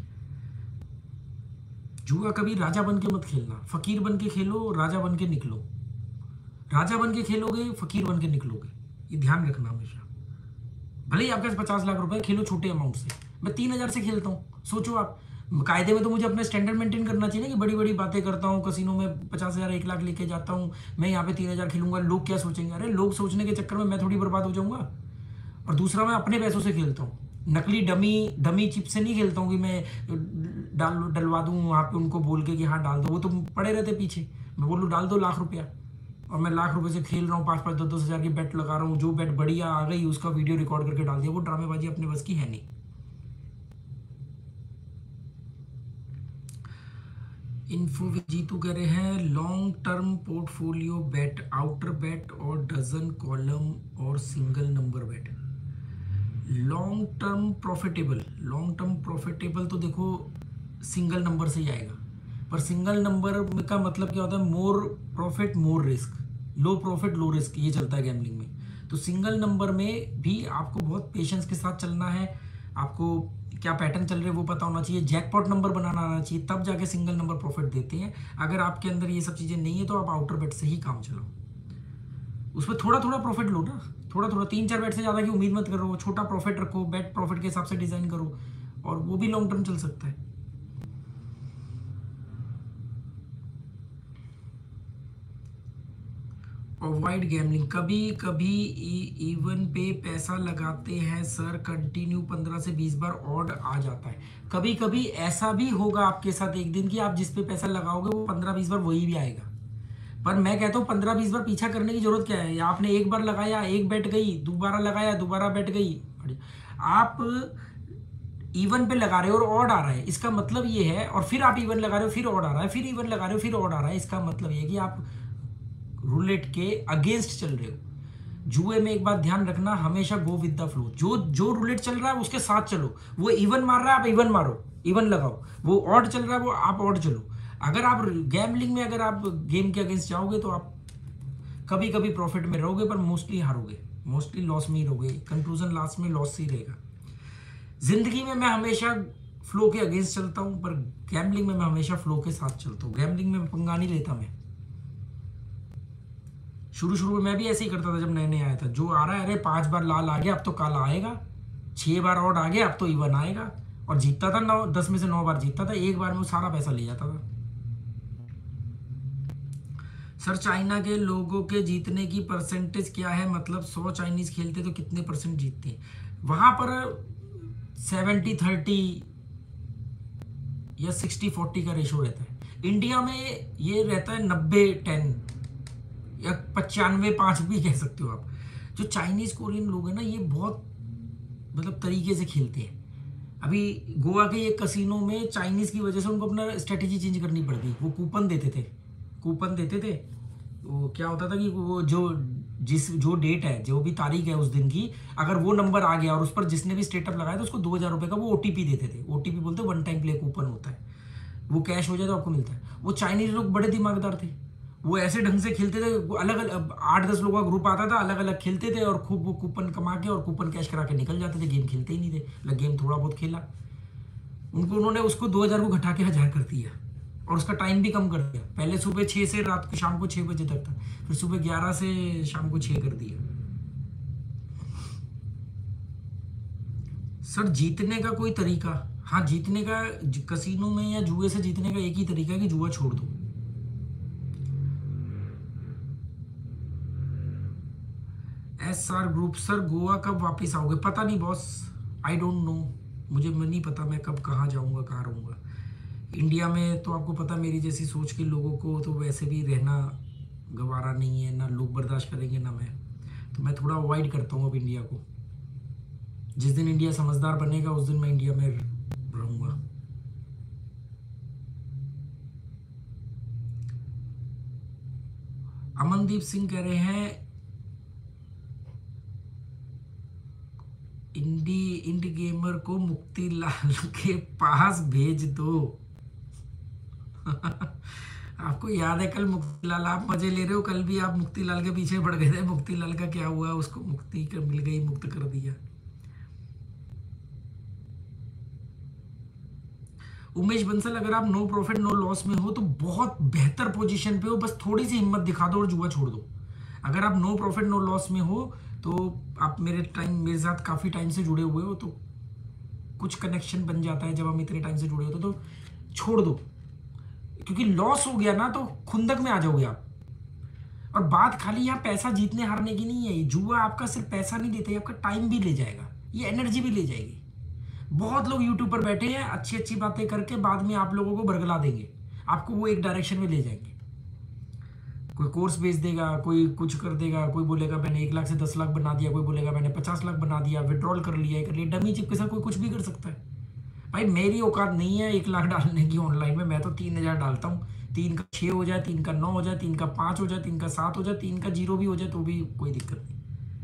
जुआ कभी राजा बन के मत खेलना, फकीर बन के खेलो, राजा बन के निकलो। राजा बन के खेलोगे, फकीर बन के निकलोगे, ये ध्यान रखना हमेशा। भले ही आपके पास 50 लाख रुपए, खेलो छोटे अमाउंट से। मैं 3,000 से खेलता हूँ, सोचो आप। कायदे में तो मुझे अपना स्टैंडर्ड मेंटेन करना चाहिए ना, कि बड़ी बड़ी बातें करता हूँ, कसिनो में 50,000 1 लाख लेके जाता हूँ, मैं यहाँ पे 3,000 खेलूंगा, लोग क्या सोचेंगे। अरे लोग सोचने के चक्कर में मैं थोड़ी बर्बाद हो जाऊंगा। और दूसरा, मैं अपने पैसों से खेलता हूँ, नकली डमी चिप से नहीं खेलता हूँ कि मैं डलवा दूँ वहाँ पे उनको बोल के कि हाँ डाल दो। वो तो पड़े रहते पीछे, मैं बोलूँ डाल दो लाख रुपया, और मैं लाख रुपए से खेल रहा हूँ, 5-5, 10-10 हज़ार की बेट लगा रहा हूँ। जो बेट बढ़िया आ गई उसका वीडियो रिकॉर्ड करके डाल दिया। वो ड्रामेबाजी अपने बस की है नहीं। इन्फो जीतू कह रहे हैं long term portfolio bet, outer bet और डजन कॉलम और single number bet. Long term profitable तो देखो सिंगल नंबर से ही आएगा। पर सिंगल नंबर का मतलब क्या होता है, more profit more risk, low profit low risk, ये चलता है गैम्बलिंग में। तो सिंगल नंबर में भी आपको बहुत पेशेंस के साथ चलना है। आपको क्या पैटर्न चल रहे हैं वो पता होना चाहिए, जैकपॉट नंबर बनाना आना चाहिए, तब जाके सिंगल नंबर प्रॉफिट देते हैं। अगर आपके अंदर ये सब चीज़ें नहीं है तो आप आउटर बेट से ही काम चलाओ। उसमें थोड़ा थोड़ा प्रॉफिट लो ना, थोड़ा थोड़ा, 3-4 बेट से ज़्यादा की उम्मीद मत करो। छोटा प्रॉफिट रखो, बेट प्रॉफिट के हिसाब से डिज़ाइन करो, और वो भी लॉन्ग टर्म चल सकता है। अवॉइड गैम्बलिंग, कभी कभी इवन पे पैसा लगाते हैं सर, कंटिन्यू 15 से 20 बार ऑड आ जाता है। कभी कभी ऐसा भी होगा आपके साथ एक दिन की आप जिस पे पैसा लगाओगे वो 15-20 बार वही भी आएगा। पर मैं कहता हूँ 15-20 बार पीछा करने की जरूरत क्या है। आपने एक बार लगाया, एक बैठ गई, दोबारा लगाया, दोबारा बैठ गई। आप इवन पे लगा रहे हो और ऑड आ रहा है, इसका मतलब ये है, और फिर आप इवन लगा रहे हो फिर ऑड आ रहा है, फिर इवन लगा रहे हो फिर ऑड आ रहा है, इसका मतलब ये है कि आप रूलेट के अगेंस्ट चल रहे हो। जुए में एक बात ध्यान रखना, हमेशा गो विद द फ्लो। जो जो रूलेट चल रहा है उसके साथ चलो। वो इवन मार रहा है, आप इवन मारो, इवन लगाओ। वो ऑड चल रहा है, वो आप ऑड चलो। अगर आप गैम्बलिंग में अगर आप गेम के अगेंस्ट जाओगे तो आप कभी कभी प्रॉफिट में रहोगे, पर मोस्टली हारोगे, मोस्टली लॉस में ही रहोगे। कंक्लूजन लास्ट में लॉस ही रहेगा। जिंदगी में मैं हमेशा फ्लो के अगेंस्ट चलता हूं, पर गैम्बलिंग में मैं हमेशा फ्लो के साथ चलता हूं। गैम्बलिंग में पंगा नहीं लेता मैं। शुरू शुरू में मैं भी ऐसे ही करता था जब नए नए आया था। जो आ रहा है, अरे 5 बार लाल आ गया अब तो काला आएगा, 6 बार ऑड आ गया अब तो इवन आएगा, और जीतता था 9 10 में से 9 बार जीतता था, एक बार में वो सारा पैसा ले जाता था। सर चाइना के लोगों के जीतने की परसेंटेज क्या है, मतलब 100 चाइनीज खेलते तो कितने परसेंट जीतते हैं? वहां पर 70-30 या 60-40 का रेशो रहता है। इंडिया में ये रहता है 90-10 या 95-5 भी कह सकते हो आप। जो चाइनीज कोरियन लोग हैं ना, ये बहुत मतलब तरीके से खेलते हैं। अभी गोवा के एक कसिनो में चाइनीज की वजह से उनको अपना स्ट्रेटेजी चेंज करनी पड़ती। वो कूपन देते थे, कूपन देते थे। वो क्या होता था कि वो जो डेट है, जो भी तारीख है उस दिन की, अगर वो नंबर आ गया और उस पर जिसने भी स्टेटअप लगाया तो उसको 2000 रुपये का वो ओटीपी देते थे। ओटीपी बोलते वन टाइम प्ले कूपन होता है, वो कैश हो जाए तो आपको मिलता है। वो चाइनीज लोग बड़े दिमागदार थे, वो ऐसे ढंग से खेलते थे। अलग अलग 8-10 लोगों का ग्रुप आता था, अलग अलग खेलते थे, और खूब वो कूपन कमा के और कूपन कैश करा के निकल जाते थे। गेम खेलते ही नहीं थे, गेम थोड़ा बहुत खेला, उन्होंने उसको 2000 को घटा के 1000 कर दिया, और उसका टाइम भी कम कर दिया। पहले सुबह 6 से रात को शाम को 6 बजे तक था, फिर सुबह 11 से शाम को 6 कर दिया। सर जीतने का कोई तरीका? हाँ, जीतने का कसिनो में या जुए से जीतने का एक ही तरीका है कि जुआ छोड़ दो। SR ग्रुप, सर गोवा कब वापस आओगे? पता नहीं बॉस, आई डोंट नो, मुझे नहीं पता मैं कब कहाँ जाऊँगा, कहाँ रहूँगा। इंडिया में तो आपको पता मेरी जैसी सोच के लोगों को तो वैसे भी रहना गवारा नहीं है, ना लोग बर्दाश्त करेंगे ना मैं, तो मैं थोड़ा अवॉइड करता हूँ अब इंडिया को। जिस दिन इंडिया समझदार बनेगा उस दिन मैं इंडिया में रहूँगा। अमनदीप सिंह कह रहे हैं इंडी गेमर को मुक्ति लाल के पास भेज दो। आपको याद है कल मुक्ति लाल, आप मजे ले रहे हो, कल भी आप मुक्ति लाल के पीछे पड़ गए थे। मुक्ति लाल का क्या हुआ? उसको मुक्ति कर मिल गई, मुक्त कर दिया। उमेश बंसल, अगर आप नो प्रॉफिट नो लॉस में हो तो बहुत बेहतर पोजीशन पे हो, बस थोड़ी सी हिम्मत दिखा दो और जुआ छोड़ दो। अगर आप नो प्रॉफिट नो लॉस में हो तो आप मेरे साथ काफ़ी टाइम से जुड़े हुए हो, तो कुछ कनेक्शन बन जाता है जब हम इतने टाइम से जुड़े होते तो छोड़ दो, क्योंकि लॉस हो गया ना तो खुंदक में आ जाओगे आप। और बात खाली यहाँ पैसा जीतने हारने की नहीं है। ये जुआ आपका सिर्फ पैसा नहीं देता, ये आपका टाइम भी ले जाएगा, ये एनर्जी भी ले जाएगी। बहुत लोग यूट्यूब पर बैठे हैं अच्छी अच्छी बातें करके बाद में आप लोगों को बरगला देंगे, आपको वो एक डायरेक्शन में ले जाएंगे। कोई कोर्स बेच देगा, कोई कुछ कर देगा, कोई बोलेगा मैंने 1 लाख से 10 लाख बना दिया, कोई बोलेगा मैंने 50 लाख बना दिया, विड्रॉल कर लिया। डमी चिप के साथ कोई कुछ भी कर सकता है। भाई मेरी औकात नहीं है 1 लाख डालने की ऑनलाइन में, मैं तो 3000 डालता हूँ। 3 का 6 हो जाए, 3 का 9 हो जाए, 3 का 5 हो जाए, 3 का 7 हो जाए, 3 का 0 भी हो जाए तो भी कोई दिक्कत नहीं।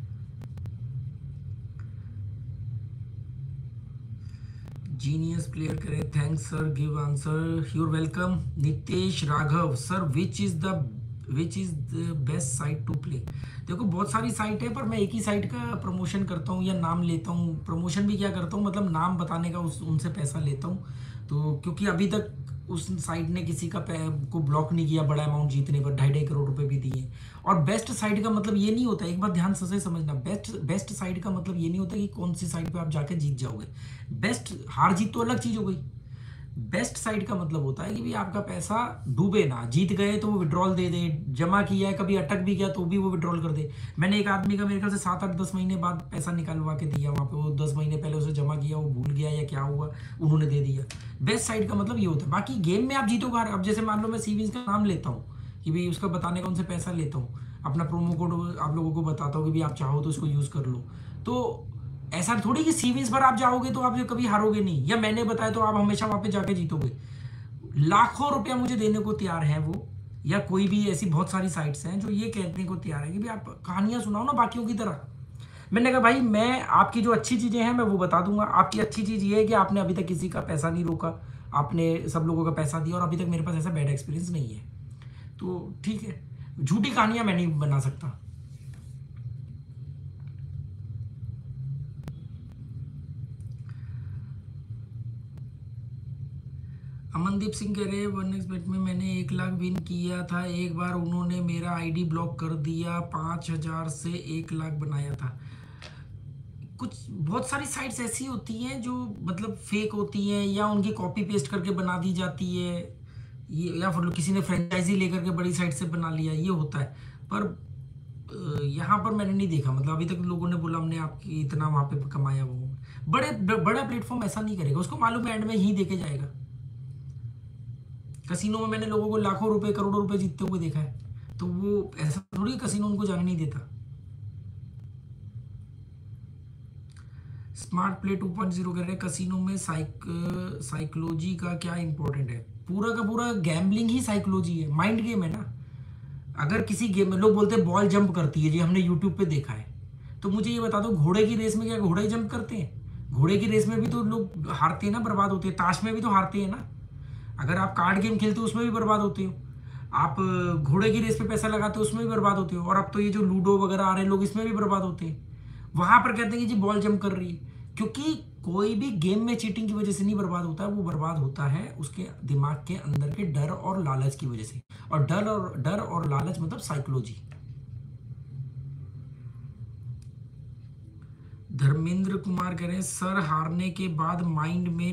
जीनियस प्लेयर करे, thanks sir, give answer, your welcome. Nitesh Raghav, sir which is the best site to play? देखो बहुत सारी साइट है, पर मैं एक ही साइट का प्रमोशन करता हूँ या नाम लेता हूँ। प्रमोशन भी क्या करता हूँ, मतलब नाम बताने का उनसे पैसा लेता हूँ। तो क्योंकि अभी तक उस साइट ने किसी का को ब्लॉक नहीं किया बड़ा अमाउंट जीतने पर, 2.5 करोड़ रुपए भी दिए। और बेस्ट साइट का मतलब ये नहीं होता, एक बार ध्यान से समझना, बेस्ट साइट का मतलब ये नहीं होता कि कौन सी साइट पे आप जाके जीत जाओगे। बेस्ट हार जीत तो अलग चीज हो गई। बेस्ट साइट का मतलब होता है कि भी आपका पैसा डूबे ना, जीत गए तो वो विड्रॉल दे दे, जमा किया है कभी अटक भी गया तो भी वो विड्रॉल कर दे। मैंने एक आदमी का मेरे ख्याल से 7-8-10 महीने बाद पैसा निकलवा के दिया वहाँ पे, वो 10 महीने पहले उसे जमा किया, वो भूल गया या क्या हुआ, उन्होंने दे दिया। बेस्ट साइट का मतलब ये होता है। बाकी गेम में आप जीतोगे, अब जैसे मान लो मैं सीवीज का नाम लेता हूँ कि भाई उसका बताने का उनसे पैसा लेता हूँ, अपना प्रोमो कोड आप लोगों को बताता हूँ कि भाई आप चाहो तो उसको यूज़ कर लो। तो ऐसा थोड़ी कि सीरीज पर आप जाओगे तो आप कभी हारोगे नहीं, या मैंने बताया तो आप हमेशा वहां पे जाके जीतोगे। लाखों रुपया मुझे देने को तैयार है वो, या कोई भी ऐसी बहुत सारी साइट्स हैं जो ये कहने को तैयार है कि भाई आप कहानियां सुनाओ ना बाकियों की तरह। मैंने कहा भाई मैं आपकी जो अच्छी चीजें हैं मैं वो बता दूंगा। आपकी अच्छी चीज ये है कि आपने अभी तक किसी का पैसा नहीं रोका, आपने सब लोगों का पैसा दिया, और अभी तक मेरे पास ऐसा बैड एक्सपीरियंस नहीं है। तो ठीक है, झूठी कहानियां मैं नहीं बना सकता। अमनदीप सिंह कह रहे हैं 1xbet में मैंने 1 लाख विन किया था, एक बार उन्होंने मेरा आईडी ब्लॉक कर दिया, 5,000 से 1 लाख बनाया था। कुछ बहुत सारी साइट्स ऐसी होती हैं जो मतलब फेक होती हैं, या उनकी कॉपी पेस्ट करके बना दी जाती है, ये या फिर किसी ने फ्रेंचाइजी लेकर के बड़ी साइट से बना लिया, ये होता है। पर यहाँ पर मैंने नहीं देखा, मतलब अभी तक लोगों ने बोला हमने आपकी इतना वहाँ पे कमाया। वो बड़ा प्लेटफॉर्म ऐसा नहीं करेगा, उसको मालूम है एंड में ही देके जाएगा। कसिनो में मैंने लोगों को लाखों रुपए करोड़ों रुपए जीतते हुए देखा है, तो वो ऐसा थोड़ी कसिनो उनको जाने नहीं देता। स्मार्ट प्ले 2.0 कह रहे हैं कसिनो में साइकोलॉजी का क्या इंपॉर्टेंट है। पूरा का पूरा गैम्बलिंग ही साइकोलॉजी है, माइंड गेम है ना। अगर किसी गेम में लोग बोलते हैं बॉल जंप करती है, जी हमने यूट्यूब पे देखा है, तो मुझे ये बता दो घोड़े की रेस में क्या घोड़े जंप करते हैं? घोड़े की रेस में भी तो लोग हारते हैं ना, बर्बाद होते हैं। ताश में भी तो हारते हैं ना। अगर आप कार्ड गेम खेलते हो उसमें भी बर्बाद होते हो। आप घोड़े की रेस पे पैसा लगाते हो उसमें भी बर्बाद होते हो। और अब तो ये जो लूडो वगैरह आ रहे हैं लोग, इसमें भी बर्बाद होते हैं। वहां पर कहते हैं कि जी बॉल जंप कर रही है, क्योंकि कोई भी गेम में चीटिंग की वजह से नहीं बर्बाद होता है, वो बर्बाद होता है उसके दिमाग के अंदर के डर और लालच की वजह से। और डर और लालच मतलब साइकोलॉजी। धर्मेंद्र कुमार कह रहे हैं सर हारने के बाद माइंड में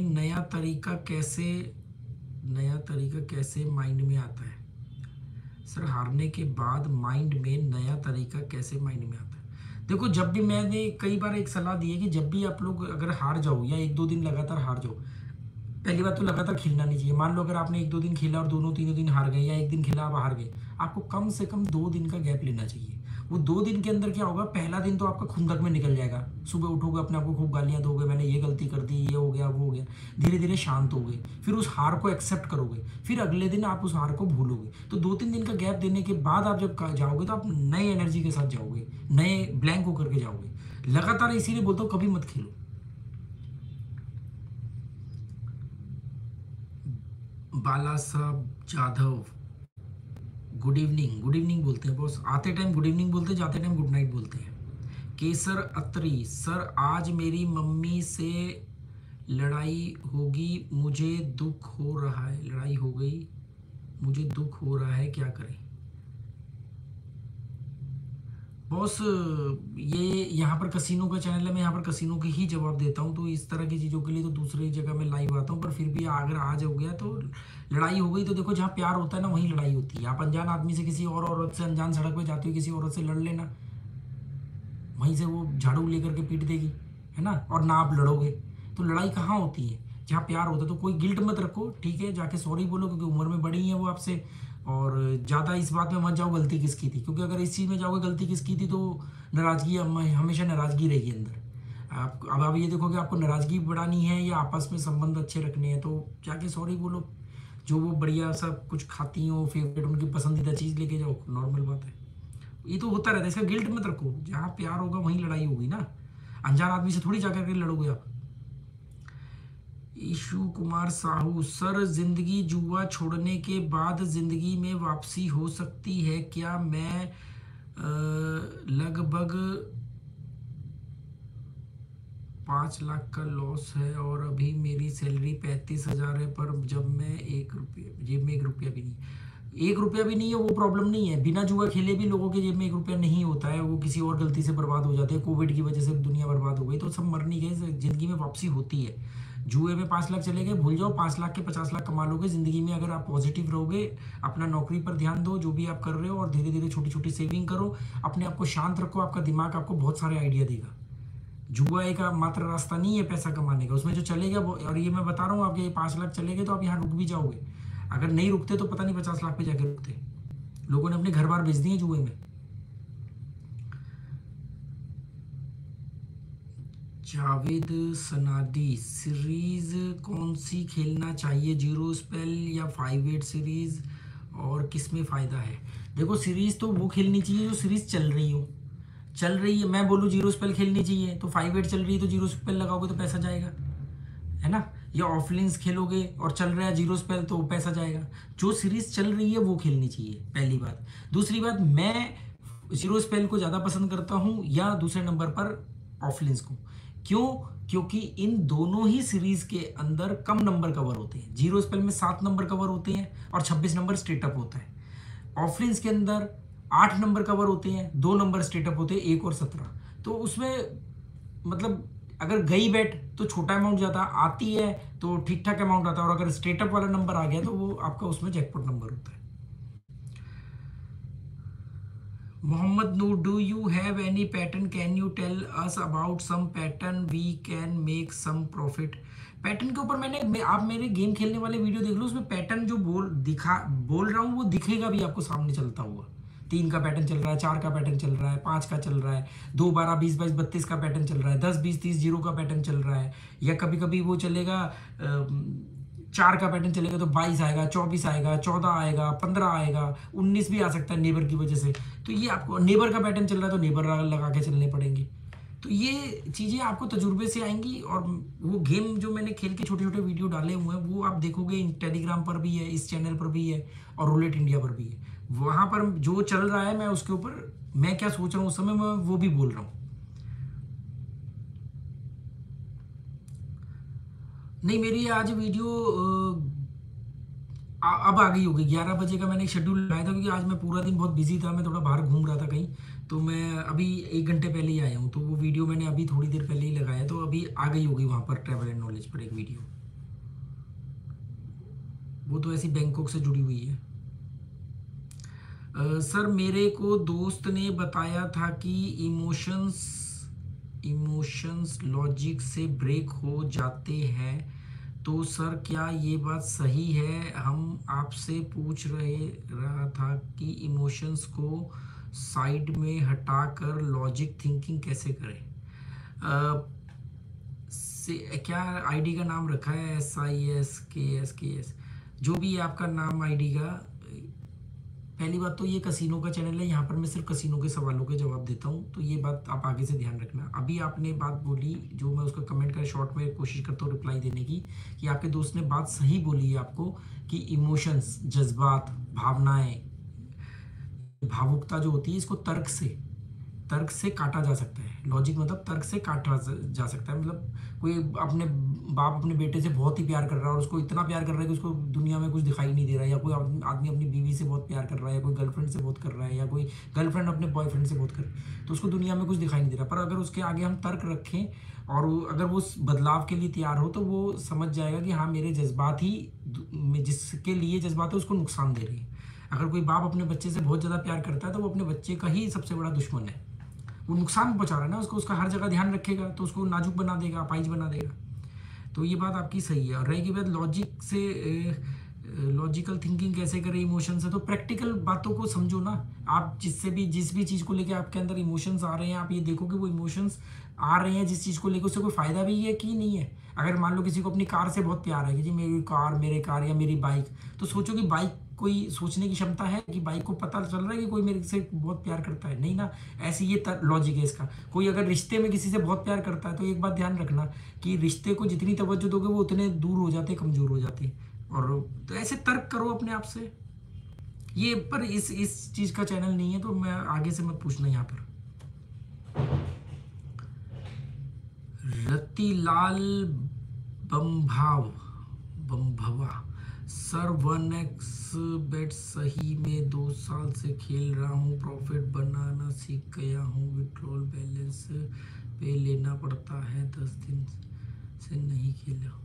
नया तरीका कैसे माइंड में आता है? सर हारने के बाद माइंड में नया तरीका कैसे माइंड में आता है? देखो, जब भी मैंने कई बार एक सलाह दी है कि जब भी आप लोग अगर हार जाओ या 1-2 दिन लगातार हार जाओ, पहली बात तो लगातार खेलना नहीं चाहिए। मान लो अगर आपने 1-2 दिन खेला और दोनों तीनों दिन हार गए, या एक दिन खेला आप हार गए, आपको कम से कम 2 दिन का गैप लेना चाहिए। वो 2 दिन के अंदर क्या होगा, पहला दिन तो आपका खुंदक में निकल जाएगा, सुबह उठोगे अपने आप को खूब गालियां दोगे, मैंने ये गलती कर दी, ये हो गया वो हो गया। धीरे धीरे शांत होगे, फिर उस हार को एक्सेप्ट करोगे, फिर अगले दिन आप उस हार को भूलोगे। तो 2-3 दिन का गैप देने के बाद आप जब जाओगे तो आप नए एनर्जी के साथ जाओगे, नए ब्लैंक होकर के जाओगे। लगातार इसीलिए बोलता हूँ कभी मत खेलो। Bala Sahab Jadhav, good evening. Good evening बोलते हैं बॉस, आते टाइम गुड इवनिंग बोलते हैं, जाते टाइम गुड नाइट बोलते हैं। केसर अत्री, सर आज मेरी मम्मी से लड़ाई होगी, मुझे दुख हो रहा है। लड़ाई हो गई, मुझे दुख हो रहा है, क्या करें? बॉस ये यहाँ पर कसिनो का चैनल है, मैं यहाँ पर कसिनो के ही जवाब देता हूँ, तो इस तरह की चीज़ों के लिए तो दूसरी जगह मैं लाइव आता हूँ। पर फिर भी अगर आज हो गया तो लड़ाई हो गई, तो देखो जहाँ प्यार होता है ना वहीं लड़ाई होती है। आप अनजान आदमी से, किसी और औरत से अनजान सड़क पे जाते हो किसी औरत से लड़ लेना, वहीं से वो झाड़ू लेकर के पीट देगी, है ना, और ना आप लड़ोगे। तो लड़ाई कहाँ होती है? जहाँ प्यार होता है। तो कोई गिल्ट मत रखो, ठीक है, जाके सॉरी बोलो, क्योंकि उम्र में बड़ी है वो आपसे। और ज़्यादा इस बात में मत जाओ गलती किसकी थी, क्योंकि अगर इस चीज़ में जाओगे गलती किसकी थी तो नाराज़गी हमेशा नाराज़गी रहेगी अंदर। अब ये देखो कि आपको नाराज़गी बढ़ानी है या आपस में संबंध अच्छे रखने हैं, तो जाके सॉरी बोलो। जो वो बढ़िया सा कुछ खाती हो, फेवरेट उनकी पसंदीदा चीज़ लेके जाओ, नॉर्मल बात है। ये तो होता रहता है, इसका गिल्ट मत रखो। जहाँ प्यार होगा वहीं लड़ाई होगी ना, अनजान आदमी से थोड़ी जाकर के लड़ोगे आप। ईशु कुमार साहू, सर जिंदगी जुआ छोड़ने के बाद जिंदगी में वापसी हो सकती है क्या? मैं लगभग 5 लाख का लॉस है और अभी मेरी सैलरी 35,000 है, पर जब मैं 1 रुपया जेब में 1 रुपया भी नहीं, 1 रुपया भी नहीं है, वो प्रॉब्लम नहीं है। बिना जुआ खेले भी लोगों के जेब में 1 रुपया नहीं होता है, वो किसी और गलती से बर्बाद हो जाते हैं। कोविड की वजह से दुनिया बर्बाद हो गई, तो सब मर नहीं गए, जिंदगी में वापसी होती है। जुए में 5 लाख चले गए, भूल जाओ, 5 लाख के 50 लाख कमा लोगे जिंदगी में, अगर आप पॉजिटिव रहोगे, अपना नौकरी पर ध्यान दो, जो भी आप कर रहे हो, और धीरे धीरे छोटी छोटी सेविंग करो, अपने आप को शांत रखो, आपका दिमाग आपको बहुत सारे आइडिया देगा। जुआ एक मात्र रास्ता नहीं है पैसा कमाने का, उसमें जो चलेगा और ये मैं बता रहा हूँ, आपके 5 लाख चले गए तो आप यहाँ रुक भी जाओगे। अगर नहीं रुकते तो पता नहीं 50 लाख पे जाके रुकते। लोगों ने अपने घर बार बेच दिए जुए में। जावेद सनादी, सीरीज कौन सी खेलना चाहिए, जीरो स्पेल या 5-8 सीरीज, और किस में फ़ायदा है? देखो सीरीज तो वो खेलनी चाहिए जो सीरीज चल रही हो। चल रही है, मैं बोलूँ जीरो स्पेल खेलनी चाहिए तो 5-8 चल रही है तो जीरो स्पेल लगाओगे तो पैसा जाएगा, है ना। या ऑफलाइन खेलोगे और चल रहा है जीरो स्पेल तो पैसा जाएगा। जो सीरीज चल रही है वो खेलनी चाहिए, पहली बात। दूसरी बात, मैं जीरो स्पेल को ज़्यादा पसंद करता हूँ या दूसरे नंबर पर ऑफलाइन को। क्यों? क्योंकि इन दोनों ही सीरीज के अंदर कम नंबर कवर होते हैं। जीरो स्पेल में 7 नंबर कवर होते हैं और 26 नंबर स्ट्रेटअप होता है। ऑफलाइन के अंदर 8 नंबर कवर होते हैं, 2 नंबर स्ट्रेटअप होते हैं, 1 और 17। तो उसमें मतलब अगर गई बैट तो छोटा अमाउंट जाता, आती है तो ठीक ठाक अमाउंट आता है, और अगर स्ट्रेटअप वाला नंबर आ गया तो वो आपका उसमें जैकपॉट नंबर होता है। Mohammad Noor, do you have any pattern, can you tell us about some pattern, we can make some profit. Pattern के ऊपर आप मेरे गेम खेलने वाले वीडियो देख लो, उसमें पैटर्न जो बोल रहा हूँ वो दिखेगा भी आपको सामने चलता हुआ। 3 का पैटर्न चल रहा है, 4 का पैटर्न चल रहा है, 5 का चल रहा है, 2, 12, 20, 22, 32 का पैटर्न चल रहा है, 10, 20, 30 जीरो का पैटर्न चल रहा है, या कभी कभी वो चलेगा 4 का पैटर्न चलेगा तो 22 आएगा, 24 आएगा, 14 आएगा, 15 आएगा, 19 भी आ सकता है नेबर की वजह से। तो ये आपको नेबर का पैटर्न चल रहा है तो नेबर लगा के चलने पड़ेंगे। तो ये चीज़ें आपको तजुर्बे से आएंगी, और वो गेम जो मैंने खेल के छोटे छोटे वीडियो डाले हुए हैं वो आप देखोगे, टेलीग्राम पर भी है, इस चैनल पर भी है, और रूलेट इंडिया पर भी है। वहाँ पर जो चल रहा है मैं उसके ऊपर मैं क्या सोच रहा हूँ उस समय मैं वो भी बोल रहा हूँ। नहीं, मेरी आज वीडियो अब आ गई होगी। 11 बजे का मैंने एक शेड्यूल लगाया था, क्योंकि आज मैं पूरा दिन बहुत बिजी था, मैं थोड़ा बाहर घूम रहा था कहीं, तो मैं अभी 1 घंटे पहले ही आया हूँ, तो वो वीडियो मैंने अभी थोड़ी देर पहले ही लगाया, तो अभी आ गई होगी वहाँ पर ट्रैवल एंड नॉलेज पर एक वीडियो। वो तो ऐसी बैंकॉक से जुड़ी हुई है। सर मेरे को दोस्त ने बताया था कि इमोशंस लॉजिक से ब्रेक हो जाते हैं, तो सर क्या ये बात सही है? हम आपसे पूछ रहा था कि इमोशंस को साइड में हटाकर लॉजिक थिंकिंग कैसे करें। क्या आईडी का नाम रखा है? SISKSKS, जो भी है आपका नाम आईडी का। पहली बात तो ये कसीनो का चैनल है, यहाँ पर मैं सिर्फ कसीनो के सवालों के जवाब देता हूँ, तो ये बात आप आगे से ध्यान रखना। अभी आपने बात बोली जो मैं उसका कमेंट कर शॉर्ट में कोशिश करता हूँ रिप्लाई देने की, कि आपके दोस्त ने बात सही बोली है आपको कि इमोशंस, जज्बात, भावनाएं, भावुकता जो होती है इसको तर्क से काटा जा सकता है। लॉजिक मतलब तर्क से काटा जा सकता है। मतलब कोई अपने बाप अपने बेटे से बहुत ही प्यार कर रहा है और उसको इतना प्यार कर रहा है कि उसको दुनिया में कुछ दिखाई नहीं दे रहा है, या कोई आदमी अपनी बीवी से बहुत प्यार कर रहा है, या कोई गर्लफ्रेंड से बहुत कर रहा है, या कोई गर्लफ्रेंड अपने बॉयफ्रेंड से बहुत कर रहा है, तो उसको दुनिया में कुछ दिखाई नहीं दे रहा। पर अगर उसके आगे हम तर्क रखें और अगर वो उस बदलाव के लिए तैयार हो, तो वो समझ जाएगा कि हाँ मेरे जज्बात ही जिसके लिए जज्बात है उसको नुकसान दे रही है। अगर कोई बाप अपने बच्चे से बहुत ज़्यादा प्यार करता है तो वो अपने बच्चे का ही सबसे बड़ा दुश्मन है। वो नुकसान पहुंचा रहा है ना उसको, उसका हर जगह ध्यान रखेगा तो उसको नाजुक बना देगा, अपाहिज बना देगा। तो ये बात आपकी सही है। और रहेगी बात लॉजिक से, लॉजिकल थिंकिंग कैसे करें इमोशन से, तो प्रैक्टिकल बातों को समझो ना। आप जिस भी चीज़ को लेकर आपके अंदर इमोशंस आ रहे हैं, आप ये देखो कि वो इमोशंस आ रहे हैं जिस चीज़ को लेकर उससे कोई फ़ायदा भी है कि नहीं है। अगर मान लो किसी को अपनी कार से बहुत प्यार है कि जी मेरे कार या मेरी बाइक, तो सोचो कि बाइक, कोई सोचने की क्षमता है कि बाइक को पता चल रहा है कि कोई मेरे से बहुत प्यार करता है? नहीं ना। ऐसी ये लॉजिक है इसका। कोई अगर रिश्ते में किसी से बहुत प्यार करता है तो एक बात ध्यान रखना कि रिश्ते को जितनी तवज्जो दोगे वो उतने दूर हो जाते, कमज़ोर हो जाते। और तो ऐसे तर्क करो अपने आप से। ये पर इस चीज़ का चैनल नहीं है, तो मैं आगे से मत पूछना यहाँ पर। रतिलाल बम्भवा, सर 1x बेट सही में 2 साल से खेल रहा हूँ, प्रॉफिट बनाना सीख गया हूँ, विड्रॉल बैलेंस पे लेना पड़ता है, 10 दिन से नहीं खेला।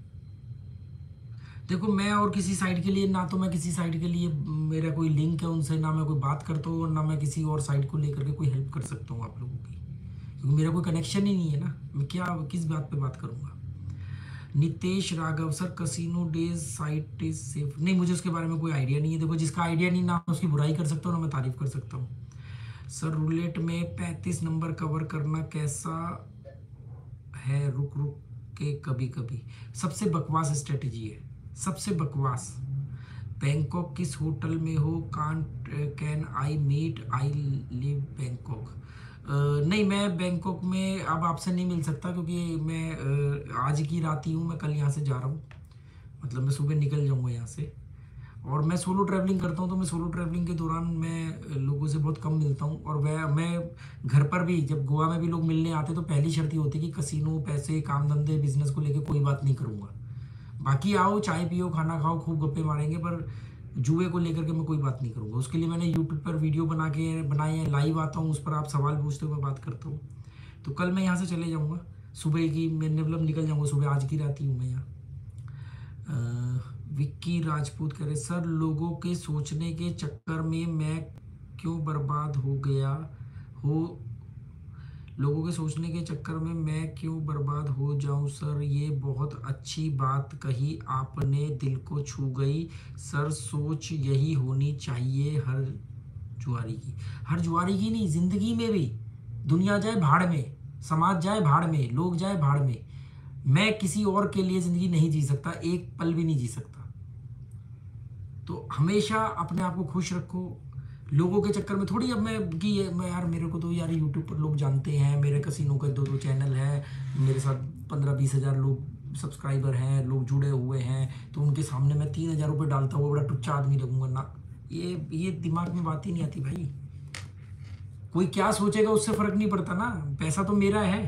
देखो मैं और किसी साइड के लिए ना, तो मैं किसी साइड के लिए मेरा कोई लिंक है उनसे, ना मैं कोई बात करता हूँ, और ना मैं किसी और साइड को लेकर के कोई हेल्प कर सकता हूँ आप लोगों की, क्योंकि मेरा कोई कनेक्शन ही नहीं है ना। मैं क्या किस बात पे बात करूँगा। Nitesh Raghav sir, casino days site is safe? नहीं, मुझे उसके बारे में कोई आइडिया नहीं है। देखो, जिसका आइडिया नहीं, ना उसकी बुराई कर सकता हूँ ना मैं तारीफ कर सकता हूँ। सर, रूलेट में 35 नंबर कवर करना कैसा है? रुक रुक के कभी कभी। सबसे बकवास स्ट्रेटेजी है, सबसे बकवास। बैंकॉक किस होटल में हो? Can't can I meet, I live Bangkok. नहीं, मैं बैंकॉक में अब आपसे नहीं मिल सकता, क्योंकि मैं आज की रात ही हूँ, मैं कल यहाँ से जा रहा हूँ। मतलब मैं सुबह निकल जाऊँगा यहाँ से। और मैं सोलो ट्रैवलिंग करता हूँ, तो मैं सोलो ट्रैवलिंग के दौरान मैं लोगों से बहुत कम मिलता हूँ। और मैं घर पर भी, जब गोवा में भी लोग मिलने आते तो पहली शर्त ये होती है कि कसिनो, पैसे, काम धंधे, बिजनेस को लेके कोई बात नहीं करूँगा। बाकी आओ, चाय पियो, खाना खाओ, खूब गप्पे मारेंगे, पर जुए को लेकर के मैं कोई बात नहीं करूँगा। उसके लिए मैंने यूट्यूब पर वीडियो बनाए हैं, लाइव आता हूँ, उस पर आप सवाल पूछते हो, मैं बात करता हूँ। तो कल मैं यहाँ से चले जाऊँगा, सुबह की मैंने मतलब निकल जाऊँगा सुबह, आज की रात ही हूँ मैं यहाँ। विक्की राजपूत कह रहे, सर लोगों के सोचने के चक्कर में मैं क्यों बर्बाद हो गया हो? लोगों के सोचने के चक्कर में मैं क्यों बर्बाद हो जाऊं? सर, ये बहुत अच्छी बात कही आपने, दिल को छू गई। सर, सोच यही होनी चाहिए हर जुआरी की। हर जुआरी की नहीं, जिंदगी में भी। दुनिया जाए भाड़ में, समाज जाए भाड़ में, लोग जाए भाड़ में, मैं किसी और के लिए जिंदगी नहीं जी सकता, एक पल भी नहीं जी सकता। तो हमेशा अपने आप को खुश रखो। लोगों के चक्कर में थोड़ी अब मैं यार, मेरे को तो यार यूट्यूब पर लोग जानते हैं, मेरे कसिनो का 2-2 चैनल है, मेरे साथ 15-20 हज़ार लोग सब्सक्राइबर हैं, लोग जुड़े हुए हैं, तो उनके सामने मैं 3,000 रुपये डालता हुआ बड़ा टुच्चा आदमी लगूंगा ना। ये दिमाग में बात ही नहीं आती भाई। कोई क्या सोचेगा उससे फर्क नहीं पड़ता ना, पैसा तो मेरा है।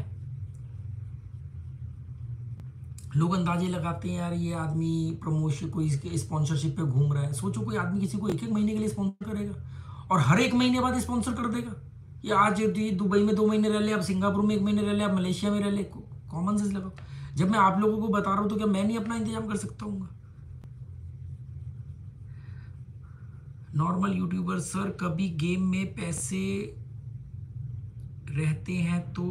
लोग अंदाजे लगाते हैं, यार ये आदमी प्रमोशन, कोई इसके स्पॉन्सरशिप पे घूम रहा है। सोचो, कोई आदमी किसी को 1-1 महीने के लिए स्पॉन्सर करेगा और हर 1 महीने बाद स्पॉन्सर कर देगा। ये आज दुबई में 2 महीने रह ले, आप सिंगापुर में 1 महीने रह ले, आप मलेशिया में रह ले, कॉमन सेंस लगाओ। जब मैं आप लोगों को बता रहा हूँ तो क्या मैं नहीं अपना इंतजाम कर सकता हूँ? नॉर्मल यूट्यूबर सर, कभी गेम में पैसे रहते हैं तो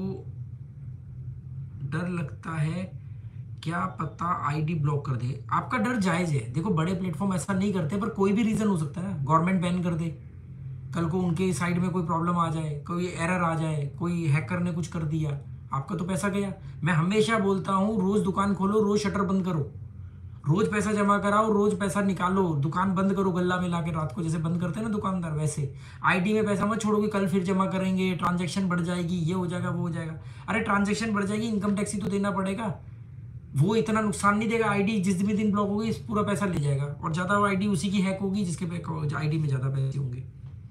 डर लगता है, क्या पता आईडी ब्लॉक कर दे। आपका डर जायज है। देखो, बड़े प्लेटफॉर्म ऐसा नहीं करते, पर कोई भी रीजन हो सकता है ना। गवर्नमेंट बैन कर दे, कल को उनके साइड में कोई प्रॉब्लम आ जाए, कोई एरर आ जाए, कोई हैकर ने कुछ कर दिया, आपका तो पैसा गया। मैं हमेशा बोलता हूँ, रोज दुकान खोलो, रोज शटर बंद करो, रोज पैसा जमा कराओ, रोज पैसा निकालो, दुकान बंद करो गल्ला में लाके रात को, जैसे बंद करते हैं ना दुकानदार, वैसे आईडी में पैसा मत छोड़ोगे, कल फिर जमा करेंगे, ट्रांजैक्शन बढ़ जाएगी, ये हो जाएगा, वो हो जाएगा। अरे ट्रांजैक्शन बढ़ जाएगी, इनकम टैक्स ही तो देना पड़ेगा। वो इतना नुकसान नहीं देगा। आईडी जिस भी दिन ब्लॉक होगी, इस पूरा पैसा ले जाएगा, और ज़्यादा वो आईडी उसी की हैक होगी जिसके आईडी में ज़्यादा पैसे होंगे।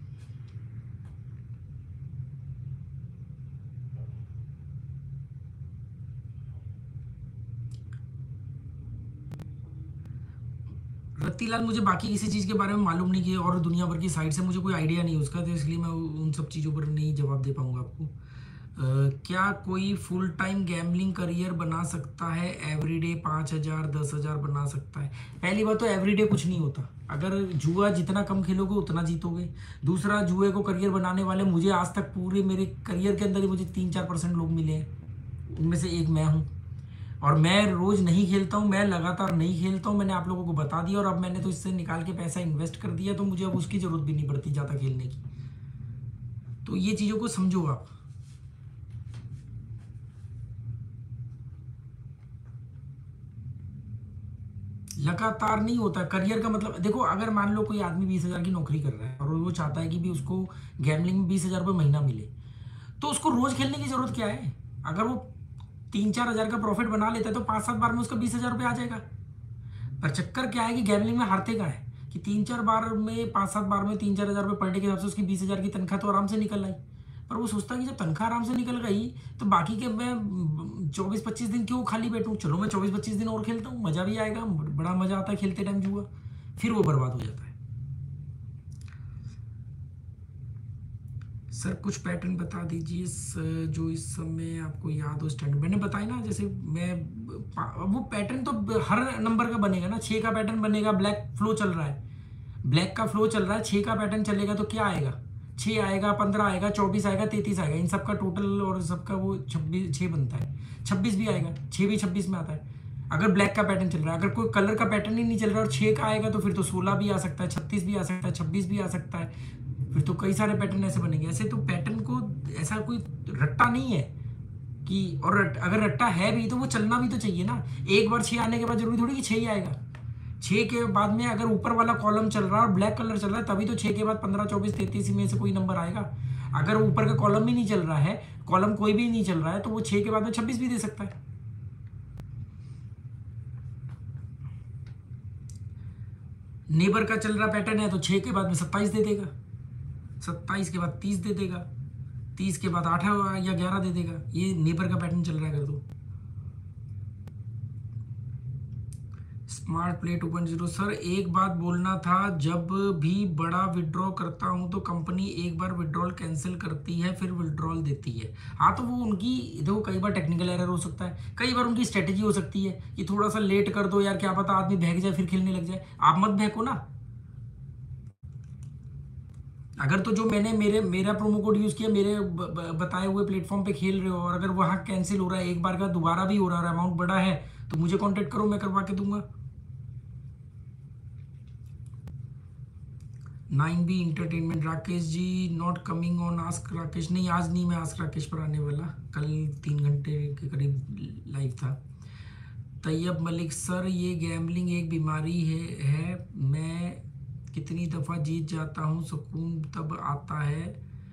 रत्तीलाल, मुझे बाकी किसी चीज़ के बारे में मालूम नहीं, कि और दुनिया भर की साइट से मुझे कोई आइडिया नहीं है उसका, तो इसलिए मैं उन सब चीज़ों पर नहीं जवाब दे पाऊंगा आपको। क्या कोई फुल टाइम गैम्बलिंग करियर बना सकता है? एवरीडे 5,000 10,000 बना सकता है? पहली बात तो एवरीडे कुछ नहीं होता। अगर जुआ जितना कम खेलोगे उतना जीतोगे। दूसरा, जुए को करियर बनाने वाले मुझे आज तक पूरे मेरे करियर के अंदर ही मुझे 3-4% लोग मिले हैं, उनमें से एक मैं हूँ। और मैं रोज नहीं खेलता हूँ, मैं लगातार नहीं खेलता हूँ, मैंने आप लोगों को बता दिया। और अब मैंने तो इससे निकाल के पैसा इन्वेस्ट कर दिया, तो मुझे अब उसकी जरूरत भी नहीं पड़ती ज़्यादा खेलने की। तो ये चीज़ों को समझो आप। लगातार नहीं होता करियर का मतलब। देखो, अगर मान लो कोई आदमी 20,000 की नौकरी कर रहा है और वो चाहता है कि भी उसको गैमलिंग में 20,000 रुपये महीना मिले, तो उसको रोज खेलने की जरूरत क्या है? अगर वो 3-4 हज़ार का प्रॉफिट बना लेता है तो 5-7 बार में उसका 20,000 रुपये आ जाएगा। पर चक्कर क्या है कि गैमलिंग में हारते का है कि 3-4 बार में, 5-7 बार में 3-4 हज़ार रुपये पर डे के हिसाब से उसकी 20,000 की तनख्वाह तो आराम से निकल आई। पर वो सोचता है कि जब तनख्वाह आराम से निकल गई तो बाकी के मैं 24-25 दिन क्यों खाली बैठूं, चलो मैं 24-25 दिन और खेलता हूँ, मज़ा भी आएगा, बड़ा मज़ा आता है खेलते टाइम जुआ। फिर वो बर्बाद हो जाता है। सर, कुछ पैटर्न बता दीजिए जो इस समय आपको याद हो। स्टैंड मैंने बताया ना, जैसे मैं वो पैटर्न तो हर नंबर का बनेगा ना। 6 का पैटर्न बनेगा, ब्लैक फ्लो चल रहा है, ब्लैक का फ्लो चल रहा है, 6 का पैटर्न चलेगा तो क्या आएगा? 6 आएगा, 15 आएगा, 24 आएगा, 33 आएगा, इन सबका टोटल और सबका वो 26, 6 बनता है। 26 भी आएगा, 6 भी 26 में आता है। अगर ब्लैक का पैटर्न चल रहा है, अगर कोई कलर का पैटर्न ही नहीं चल रहा और 6 का आएगा तो फिर तो 16 भी आ सकता है, 36 भी आ सकता है, 26 भी आ सकता है, फिर तो कई सारे पैटर्न ऐसे बनेंगे। ऐसे तो पैटर्न को ऐसा कोई रट्टा नहीं है कि, और अगर रट्टा है भी तो वो चलना भी तो चाहिए ना। एक बार 6 आने के बाद जरूरी थोड़ी कि 6 ही आएगा। 6 के बाद में अगर ऊपर वाला कॉलम चल रहा है और ब्लैक कलर चल रहा है तभी तो 6 के बाद 15, 24, 33 में से कोई नंबर आएगा। अगर ऊपर का कॉलम भी नहीं चल रहा है, कॉलम कोई भी नहीं चल रहा है, तो वो 6 के बाद में 26 भी दे सकता है। नेबर का चल रहा पैटर्न है तो 6 के बाद में 27 दे देगा, 27 के बाद 30 दे देगा, 30 के बाद 8 या 11 दे देगा। ये नेबर का पैटर्न चल रहा है अगर तो। स्मार्ट प्लेट 2.0 सर एक बात बोलना था, जब भी बड़ा विड्रॉ करता हूं तो कंपनी एक बार विड्रॉल कैंसिल करती है फिर विड्रॉल देती है। हाँ तो वो उनकी, देखो कई बार टेक्निकल एरर हो सकता है, कई बार उनकी स्ट्रेटेजी हो सकती है कि थोड़ा सा लेट कर दो यार, क्या पता आदमी बहक जाए फिर खेलने लग जाए। आप मत बहको ना। अगर तो जो मैंने मेरा प्रोमो कोड यूज किया, मेरे बताए हुए प्लेटफॉर्म पे खेल रहे हो और अगर वहां कैंसिल हो रहा है एक बार का, दोबारा भी हो रहा है, अमाउंट बड़ा है, तो मुझे कांटेक्ट करो, मैं करवा के दूंगा। 9B entertainment Rakesh ji not coming on ask Rakesh. नहीं आज नहीं, मैं आस्क राकेश पर आने वाला, कल 3 घंटे के करीब लाइव था। तैयब मलिक सर ये गैम्बलिंग एक बीमारी है मैं कितनी दफ़ा जीत जाता हूँ, सुकून तब आता है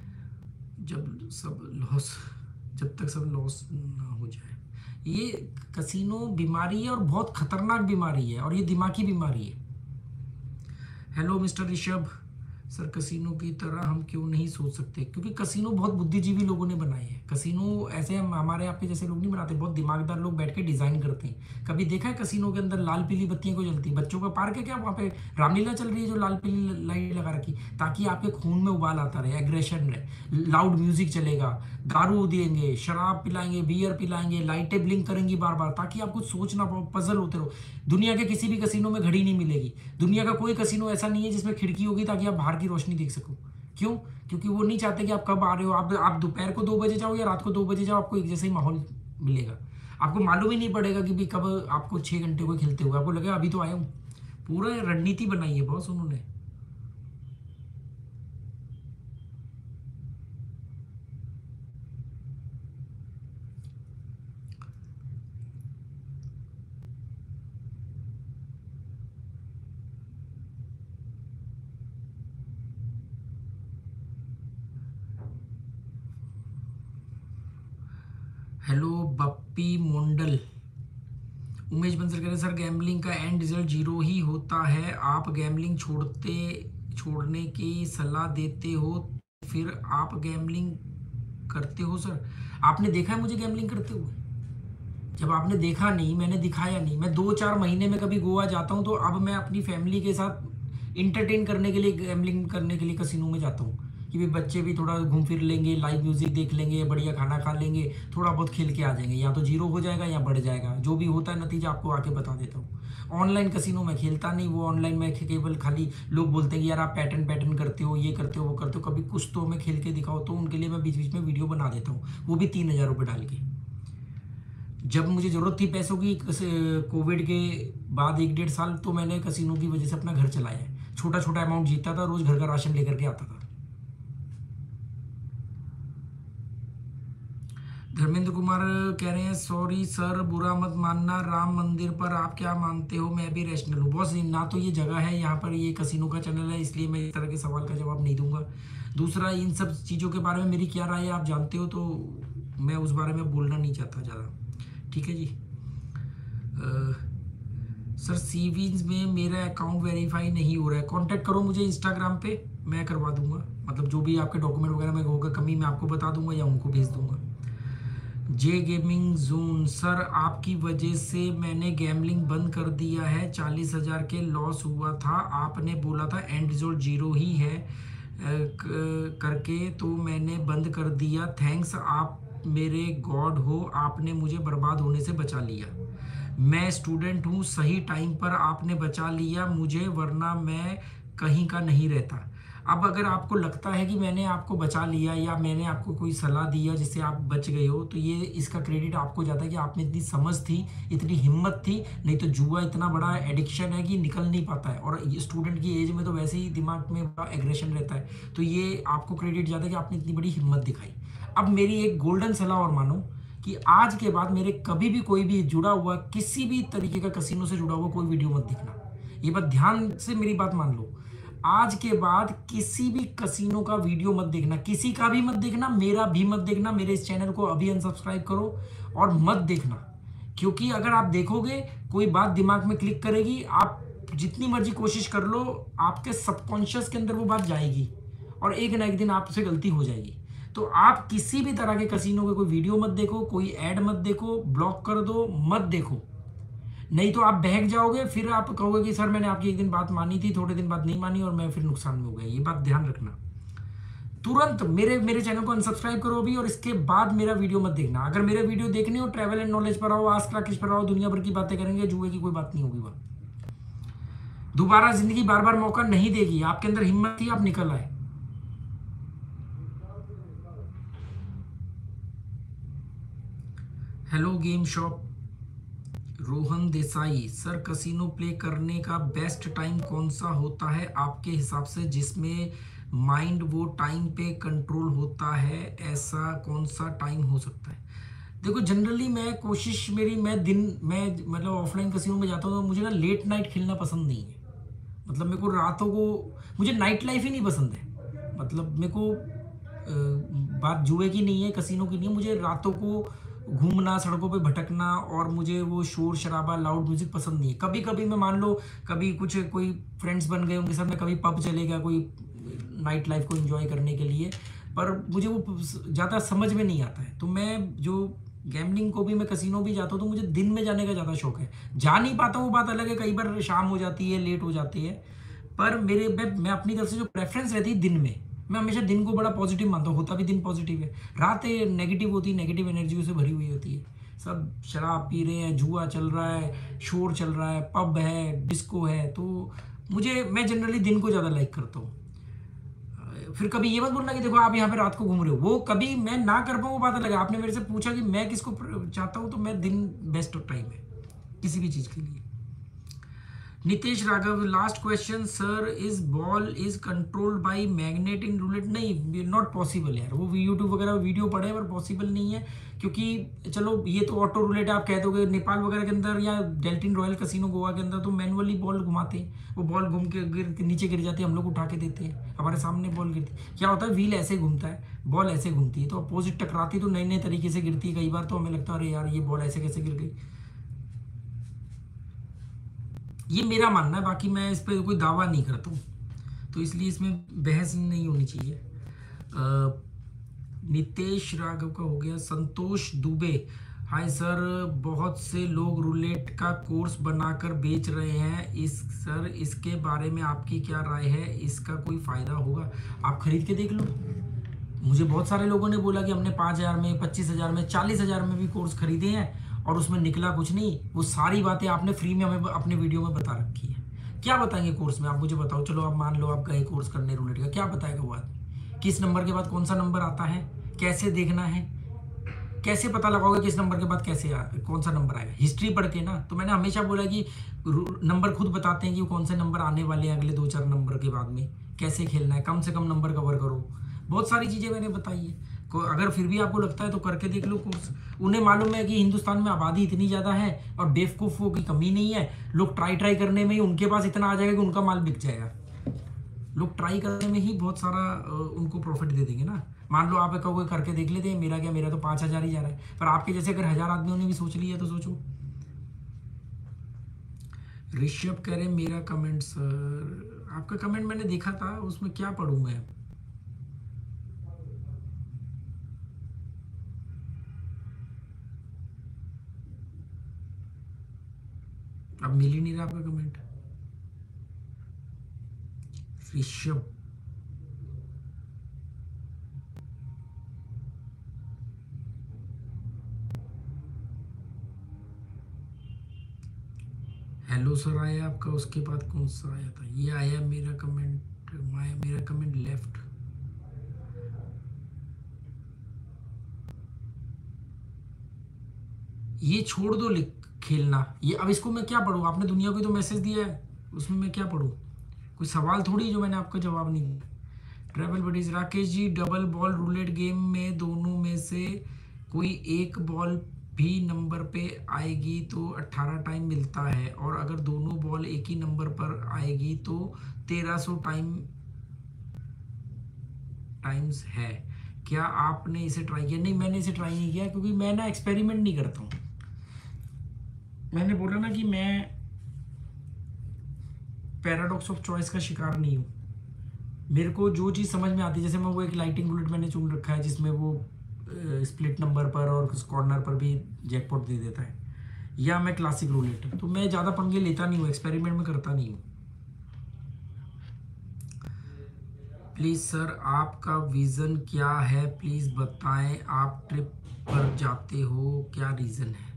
जब तक सब लॉस ना हो जाए। ये कसिनो बीमारी है और बहुत खतरनाक बीमारी है और ये दिमागी बीमारी है। Hello mister Rishabh sir, casino की तरह हम क्यों नहीं सोच सकते? क्योंकि कसिनो बहुत बुद्धिजीवी लोगों ने बनाए हैं। कसिनो ऐसे हम हमारे यहाँ पे जैसे लोग नहीं बनाते, बहुत दिमागदार लोग बैठ के डिजाइन करते हैं। कभी देखा है कसिनो के अंदर लाल पीली बत्तियां क्यों जलती हैं? बच्चों का पार्क है क्या वहाँ पे? रामलीला चल रही है जो लाल पीली लाइट लगा रखी, ताकि आपके खून में उबाल आता रहे, एग्रेशन रहे। लाउड म्यूजिक चलेगा, दारू देंगे, शराब पिलाएंगे, बियर पिलाएंगे, लाइटें ब्लिंक करेंगी बार बार, ताकि आप कुछ सोच ना पाओ, पजल होते रहो। दुनिया के किसी भी कसिनो में घड़ी नहीं मिलेगी। दुनिया का कोई कसिनो ऐसा नहीं है जिसमें खिड़की होगी ताकि आप बाहर की रोशनी देख सको। क्यों? क्योंकि वो नहीं चाहते कि आप कब आ रहे हो। आप दोपहर को 2 बजे जाओ या रात को 2 बजे जाओ, आपको एक जैसा ही माहौल मिलेगा। आपको मालूम ही नहीं पड़ेगा कि भी कब आपको 6 घंटे को खेलते हुए आपको लगेगा अभी तो आया हूँ। पूरा रणनीति बनाई है बॉस उन्होंने। हेलो बप्पी मोंडल। उमेश बंसल कह रहे हैं सर गैम्बलिंग का एंड रिजल्ट 0 ही होता है, आप गैम्बलिंग छोड़ने की सलाह देते हो, फिर आप गैम्बलिंग करते हो? सर आपने देखा है मुझे गैम्बलिंग करते हुए? जब आपने देखा नहीं, मैंने दिखाया नहीं। मैं 2-4 महीने में कभी गोवा जाता हूँ तो अब मैं अपनी फैमिली के साथ इंटरटेन करने के लिए, गैम्बलिंग करने के लिए कसिनो में जाता हूँ कि भी बच्चे भी थोड़ा घूम फिर लेंगे, लाइव म्यूजिक देख लेंगे, बढ़िया खाना खा लेंगे, थोड़ा बहुत खेल के आ जाएंगे। या तो 0 हो जाएगा या बढ़ जाएगा, जो भी होता है नतीजा आपको आके बता देता हूँ। ऑनलाइन कसिनो में खेलता नहीं, वो ऑनलाइन में केवल खाली लोग बोलते हैं कि यार आप पैटर्न पैटर्न करते हो, ये करते हो, वो करते हो, कभी कुछ तो हमें खेल के दिखाओ, तो उनके लिए मैं बीच बीच में वीडियो बना देता हूँ, वो भी 3000 रुपये डाल के। जब मुझे ज़रूरत थी पैसों की कोविड के बाद 1-1.5 साल, तो मैंने कसिनो की वजह से अपना घर चलाया है। छोटा छोटा अमाउंट जीता था, रोज़ घर का राशन लेकर के आता था। धर्मेंद्र कुमार कह रहे हैं सॉरी सर बुरा मत मानना, राम मंदिर पर आप क्या मानते हो? मैं भी रैशनल हूँ बॉस। ना तो ये जगह है यहाँ पर, ये कसिनो का चैनल है, इसलिए मैं इस तरह के सवाल का जवाब नहीं दूंगा। दूसरा, इन सब चीज़ों के बारे में मेरी क्या राय है आप जानते हो, तो मैं उस बारे में बोलना नहीं चाहता ज़्यादा। ठीक है जी। सर सीवीज में मेरा अकाउंट वेरीफाई नहीं हो रहा है, कांटेक्ट करो मुझे इंस्टाग्राम पे, मैं करवा दूंगा। मतलब जो भी आपके डॉक्यूमेंट वगैरह में होगा कमी, मैं आपको बता दूंगा या उनको भेज दूंगा। जे गेमिंग जोन सर आपकी वजह से मैंने गैम्बलिंग बंद कर दिया है, 40,000 के लॉस हुआ था, आपने बोला था एंड रिजल्ट 0 ही है करके, तो मैंने बंद कर दिया। थैंक्स, आप मेरे गॉड हो, आपने मुझे बर्बाद होने से बचा लिया। मैं स्टूडेंट हूँ, सही टाइम पर आपने बचा लिया मुझे, वरना मैं कहीं का नहीं रहता। अब अगर आपको लगता है कि मैंने आपको बचा लिया या मैंने आपको कोई सलाह दिया जिससे आप बच गए हो, तो ये इसका क्रेडिट आपको जाता है कि आप में इतनी समझ थी, इतनी हिम्मत थी। नहीं तो जुआ इतना बड़ा एडिक्शन है कि निकल नहीं पाता है, और स्टूडेंट की एज में तो वैसे ही दिमाग में बड़ा एग्रेशन रहता है। तो ये आपको क्रेडिट जाता है कि आपने इतनी बड़ी हिम्मत दिखाई। अब मेरी एक गोल्डन सलाह और मानो कि आज के बाद मेरे कभी भी कोई भी जुड़ा हुआ किसी भी तरीके का कसिनो से जुड़ा हुआ कोई वीडियो मत देखना। ये बात ध्यान से मेरी बात मान लो। आज के बाद किसी भी कसिनो का वीडियो मत देखना, किसी का भी मत देखना, मेरा भी मत देखना। मेरे इस चैनल को अभी अनसब्सक्राइब करो और मत देखना। क्योंकि अगर आप देखोगे कोई बात दिमाग में क्लिक करेगी, आप जितनी मर्जी कोशिश कर लो, आपके सबकॉन्शियस के अंदर वो बात जाएगी और एक ना एक दिन आपसे गलती हो जाएगी। तो आप किसी भी तरह के कसिनो के कोई वीडियो मत देखो, कोई ऐड मत देखो, ब्लॉक कर दो, मत देखो। नहीं तो आप बहक जाओगे, फिर आप कहोगे कि सर मैंने आपकी एक दिन बात मानी थी, थोड़े दिन बाद नहीं मानी और मैं फिर नुकसान में हो गया। ये बात ध्यान रखना। तुरंत मेरे मेरे चैनल को अनसब्सक्राइब करो अभी, और इसके बाद मेरा वीडियो मत देखना। अगर मेरे वीडियो देखने हो, ट्रैवल एंड नॉलेज पर आओ, आस्क राकेश पर आओ, दुनिया भर की बातें करेंगे, जुए की कोई बात नहीं होगी वहां। दोबारा जिंदगी बार बार मौका नहीं देगी। आपके अंदर हिम्मत थी, आप निकल आए। Hello game shop Rohan Desai, sir casino play करने का बेस्ट टाइम कौन सा होता है आपके हिसाब से, जिसमें माइंड वो टाइम पे कंट्रोल होता है? ऐसा कौन सा टाइम हो सकता है? देखो जनरली मैं कोशिश मेरी, मैं मतलब ऑफलाइन कसिनो में जाता हूँ तो मुझे ना लेट नाइट खेलना पसंद नहीं है। मतलब मेरे को रातों को, मुझे नाइट लाइफ ही नहीं पसंद है। मतलब मेरे को बात जुए की नहीं है, कसिनो की नहीं है, मुझे रातों को घूमना, सड़कों पे भटकना, और मुझे वो शोर शराबा, लाउड म्यूजिक पसंद नहीं है। कभी कभी मैं मान लो, कभी कुछ कोई फ्रेंड्स बन गए, उनके साथ मैं कभी पब चले गया कोई नाइट लाइफ को एंजॉय करने के लिए, पर मुझे वो ज़्यादा समझ में नहीं आता है। तो मैं जो गैम्बलिंग को भी, मैं कसिनो भी जाता हूँ तो मुझे दिन में जाने का ज़्यादा शौक है। जा नहीं पाता हूँ वो बात अलग है, कई बार शाम हो जाती है, लेट हो जाती है, पर मैं अपनी तरफ से जो प्रेफरेंस रहती है दिन में, मैं हमेशा दिन को बड़ा पॉजिटिव मानता हूँ। होता भी दिन पॉजिटिव है, रातें नेगेटिव होती है, नेगेटिव एनर्जी से भरी हुई होती है। सब शराब पी रहे हैं, जुआ चल रहा है, शोर चल रहा है, पब है, डिस्को है। तो मैं जनरली दिन को ज़्यादा लाइक करता हूँ। फिर कभी ये मत बोलना कि देखो आप यहाँ पे रात को घूम रहे हो, वो कभी मैं ना कर पाऊँ वो बात अलग है। आपने मेरे से पूछा कि मैं किसको चाहता हूँ, तो मैं दिन बेस्ट टाइम है किसी भी चीज़ के लिए। Nitesh Raghav, last question sir, is ball is controlled by magnet in roulette? नहीं, नॉट पॉसिबल यार। वो यूट्यूब वगैरह वीडियो पड़े पर पॉसिबल नहीं है, क्योंकि चलो ये तो ऑटो रूलेट आप कह दोगे। नेपाल वगैरह के अंदर या डेल्टिन रॉयल कसिनो गोवा के अंदर तो मैनुअली बॉल घुमाते हैं, वो बॉल घूम के नीचे गिर जाती है, हम लोग उठा के देते हैं, हमारे सामने बॉल गिरती। क्या होता है, व्हील ऐसे घूमता है, बॉल ऐसे घूमती है, तो अपोजिट टकराती तो नए नए तरीके से गिरती है। कई बार तो हमें लगता है अरे यार ये बॉल ऐसे कैसे गिर गई। ये मेरा मानना है, बाकी मैं इस पर कोई दावा नहीं करता हूँ, तो इसलिए इसमें बहस नहीं होनी चाहिए। नितेश राघव का हो गया। संतोष दुबे, हाय सर, बहुत से लोग रूलेट का कोर्स बनाकर बेच रहे हैं, इसके बारे में आपकी क्या राय है? इसका कोई फायदा होगा? आप खरीद के देख लो। मुझे बहुत सारे लोगों ने बोला कि हमने 5,000 में, 25,000 में, 40,000 में भी कोर्स खरीदे हैं और उसमें निकला कुछ नहीं। वो सारी बातें आपने फ्री में हमें अपने वीडियो में बता रखी है। क्या बताएंगे कोर्स में? आप मुझे बताओ। चलो आप मान लो आप गए कोर्स करने रूलेट का, क्या बताएगा वो आदमी? किस नंबर के बाद कौन सा नंबर आता है, कैसे देखना है, कैसे पता लगाओगे किस नंबर के बाद कौन सा नंबर आएगा? हिस्ट्री पढ़ के ना। तो मैंने हमेशा बोला कि नंबर खुद बताते हैं कि कौन से नंबर आने वाले हैं अगले 2-4 नंबर के बाद में, कैसे खेलना है, कम से कम नंबर कवर करो। बहुत सारी चीज़ें मैंने बताई है। अगर फिर भी आपको लगता है तो करके देख लो कोर्स। उन्हें मालूम है कि हिंदुस्तान में आबादी इतनी ज़्यादा है और बेवकूफ़ों की कमी नहीं है। लोग ट्राई करने में ही उनके पास इतना आ जाएगा कि उनका माल बिक जाएगा। लोग ट्राई करने में ही बहुत सारा उनको प्रॉफिट दे देंगे ना। मान लो आप कहोगे करके देख लेते हैं, मेरा क्या, मेरा तो 5,000 ही जा रहा है, पर आपके जैसे अगर 1,000 आदमियों ने भी सोच लिया तो सोचो। ऋषभ कह रहे मेरा कमेंट सर, आपका कमेंट मैंने देखा था, उसमें क्या पढ़ूं मैं? अब मिल ही नहीं रहा आपका कमेंट। ऋषभ, हेलो सर आया आपका, उसके बाद कौन सा आया था? ये आया मेरा कमेंट। माय मेरा कमेंट लेफ्ट। ये छोड़ दो लिख खेलना। ये अब इसको मैं क्या पढूं? आपने दुनिया को ही तो मैसेज दिया है, उसमें मैं क्या पढूं? कोई सवाल थोड़ी जो मैंने आपका जवाब नहीं दिया। Travel buddies Rakesh ji, double ball roulette game में दोनों में से कोई एक बॉल भी नंबर पे आएगी तो 18 टाइम मिलता है, और अगर दोनों बॉल एक ही नंबर पर आएगी तो 1300 टाइम्स है। क्या आपने इसे ट्राई किया? नहीं, मैंने इसे ट्राई नहीं किया, क्योंकि मैं ना एक्सपेरिमेंट नहीं करता हूँ। मैंने बोला ना कि मैं पैराडॉक्स ऑफ चॉइस का शिकार नहीं हूँ। मेरे को जो चीज़ समझ में आती है, जैसे मैं वो एक लाइटिंग बुलेट मैंने चुन रखा है जिसमें वो स्प्लिट नंबर पर और कॉर्नर पर भी जैकपॉट दे देता है, या मैं क्लासिक रूलेट, तो मैं ज़्यादा पंगे लेता नहीं हूँ, एक्सपेरिमेंट में करता नहीं हूँ। प्लीज़ सर, आपका विज़न क्या है, प्लीज़ बताएं। आप ट्रिप पर जाते हो, क्या रीज़न है?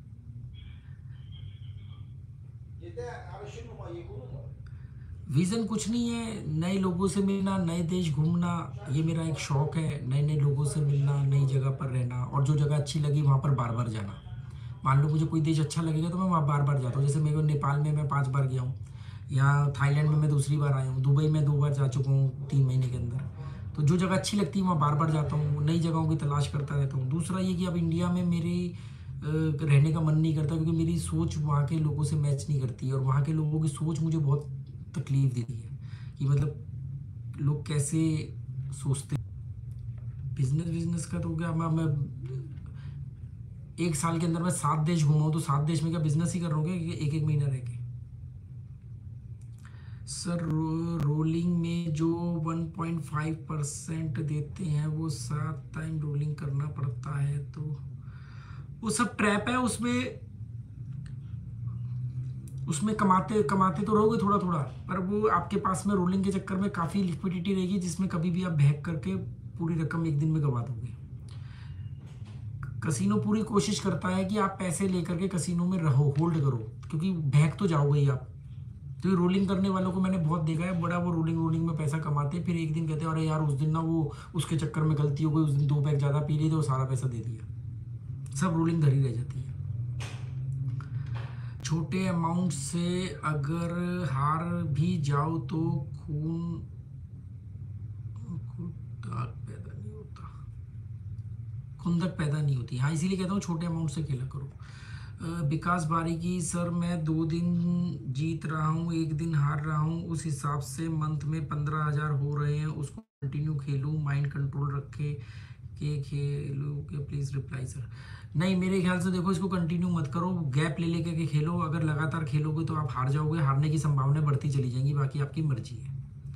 विज़न कुछ नहीं है, नए लोगों से मिलना, नए देश घूमना, ये मेरा एक शौक़ है। नए नए लोगों से मिलना, नई जगह पर रहना, और जो जगह अच्छी लगी वहाँ पर बार बार जाना। मान लो मुझे कोई देश अच्छा लगेगा तो मैं वहाँ बार बार जाता हूँ। जैसे मेरे को नेपाल में मैं 5 बार गया हूँ, यहाँ थाईलैंड में मैं दूसरी बार आया हूँ, दुबई में 2 बार जा चुका हूँ 3 महीने के अंदर। तो जो जगह अच्छी लगती है वहाँ बार बार जाता हूँ, नई जगहों की तलाश करता रहता हूँ। दूसरा ये कि अब इंडिया में मेरे रहने का मन नहीं करता, क्योंकि मेरी सोच वहाँ के लोगों से मैच नहीं करती है, और वहाँ के लोगों की सोच मुझे बहुत तकलीफ देती है, कि मतलब लोग कैसे सोचते हैं। बिजनेस बिजनेस का तो हो गया। मैं 1 साल के अंदर मैं 7 देश घूमा हूँ, तो 7 देश में क्या बिजनेस ही कर रहोगे एक एक महीना रह के? सर, रोलिंग में जो 1.5% देते हैं वो 7 टाइम रोलिंग करना पड़ता है, तो वो सब ट्रैप है। उसमें उसमें कमाते कमाते तो रहोगे थोड़ा थोड़ा, पर वो आपके पास में रोलिंग के चक्कर में काफ़ी लिक्विडिटी रहेगी, जिसमें कभी भी आप बहक करके पूरी रकम एक दिन में गवा दोगे। कसिनो पूरी कोशिश करता है कि आप पैसे लेकर के कसिनो में रहो, होल्ड करो, क्योंकि बहक तो जाओगे ही आप। तो ये रोलिंग करने वालों को मैंने बहुत देखा है, बड़ा वो रोलिंग रोलिंग में पैसा कमाते हैं, फिर एक दिन कहते हैं अरे यार उस दिन ना वो उसके चक्कर में गलती हो गई, उस दिन 2 पैक ज़्यादा पी लिए थे, वो सारा पैसा दे दिया। सब रोलिंग धरी रह जाती है। छोटे अमाउंट से अगर हार भी जाओ तो खून दाग पैदा नहीं होता, खुंदक पैदा नहीं होती। हाँ, इसीलिए कहता हूँ छोटे अमाउंट से खेला करो। विकास बारीकी, सर मैं 2 दिन जीत रहा हूँ, 1 दिन हार रहा हूँ, उस हिसाब से मंथ में 15,000 हो रहे हैं, उसको कंटिन्यू खेलूँ, माइंड कंट्रोल रखे के खेलो के? Please reply sir. नहीं, मेरे ख्याल से देखो, इसको कंटिन्यू मत करो, गैप ले लेकर के खेलो। अगर लगातार खेलोगे तो आप हार जाओगे, हारने की संभावना बढ़ती चली जाएंगी, बाकी आपकी मर्जी है।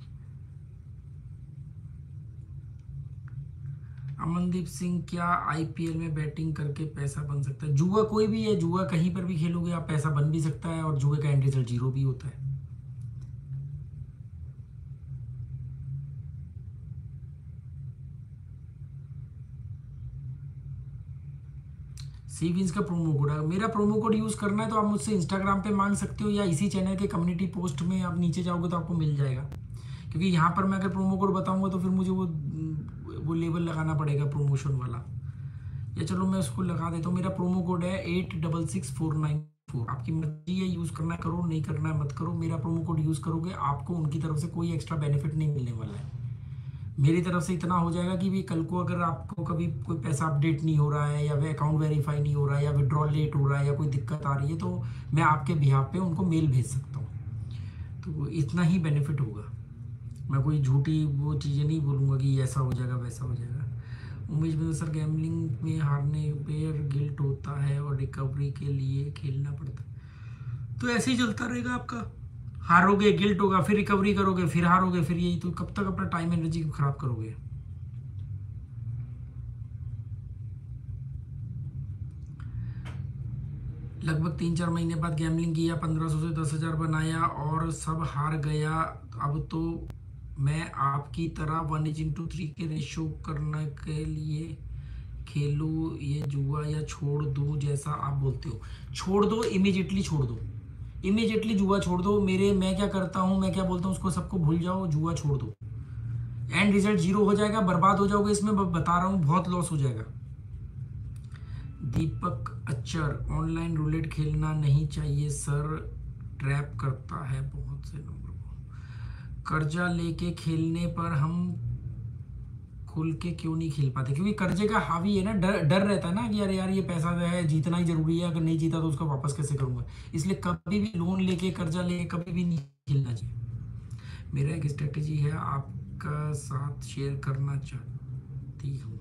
अमनदीप सिंह, क्या आईपीएल में बैटिंग करके पैसा बन सकता है? जुआ कोई भी है, जुआ कहीं पर भी खेलोगे आप, पैसा बन भी सकता है, और जुए का एंड रिजल्ट 0 भी होता है। सीविंस का प्रोमो कोड है, मेरा प्रोमो कोड यूज़ करना है तो आप मुझसे इंस्टाग्राम पे मांग सकते हो, या इसी चैनल के कम्युनिटी पोस्ट में आप नीचे जाओगे तो आपको मिल जाएगा। क्योंकि यहाँ पर मैं अगर प्रोमो कोड बताऊंगा तो फिर मुझे वो लेबल लगाना पड़ेगा प्रमोशन वाला। या चलो मैं उसको लगा देता हूँ, मेरा प्रोमो कोड है 866494। आपकी मर्जी है, यूज़ करना करो, नहीं करना है मत करो। मेरा प्रोमो कोड यूज़ करोगे, आपको उनकी तरफ से कोई एक्स्ट्रा बेनिफिट नहीं मिलने वाला है। मेरी तरफ से इतना हो जाएगा कि भी कल को अगर आपको कभी कोई पैसा अपडेट नहीं हो रहा है, या वे अकाउंट वेरीफाई नहीं हो रहा है, या विड्रॉल लेट हो रहा है, या कोई दिक्कत आ रही है, तो मैं आपके बिहाफ पे उनको मेल भेज सकता हूँ। तो इतना ही बेनिफिट होगा। मैं कोई झूठी वो चीज़ें नहीं बोलूँगा कि ऐसा हो जाएगा वैसा हो जाएगा। उमेश भाई, सर गैम्बलिंग में हारने पर गिल्ट होता है और रिकवरी के लिए खेलना पड़ता है, तो ऐसे ही चलता रहेगा आपका। हारोगे, गिल्ट होगा, फिर रिकवरी करोगे, फिर हारोगे, फिर यही, तो कब तक अपना टाइम एनर्जी को खराब करोगे? लगभग 3-4 महीने बाद गैम्बलिंग किया, 1500 से 10,000 बनाया और सब हार गया। अब तो मैं आपकी तरह 1:3 के रेशो करने के लिए खेलूँ ये जुआ, या छोड़ दूँ जैसा आप बोलते हो? छोड़ दो, इमीजिएटली छोड़ दो। इमीडिएटली जुआ छोड़ दो। मैं क्या करता हूँ, मैं क्या बोलता हूँ, उसको सबको भूल जाओ, जुआ छोड़ दो। एंड रिजल्ट जीरो हो जाएगा, बर्बाद हो जाओगे इसमें, बता रहा हूँ, बहुत लॉस हो जाएगा। दीपक अच्चर, ऑनलाइन रूलेट खेलना नहीं चाहिए सर, ट्रैप करता है बहुत से लोगों को। कर्जा लेके खेलने पर हम खुल के क्यों नहीं खेल पाते? क्योंकि कर्जे का हावी है ना, डर डर रहता है ना कि यार ये पैसा जो है जीतना ही जरूरी है, अगर नहीं जीता तो उसको वापस कैसे करूंगा। इसलिए कभी भी लोन लेके, कर्जा लेके कभी भी नहीं खेलना चाहिए। मेरा एक स्ट्रेटेजी है, आपका साथ शेयर करना चाहती हूँ।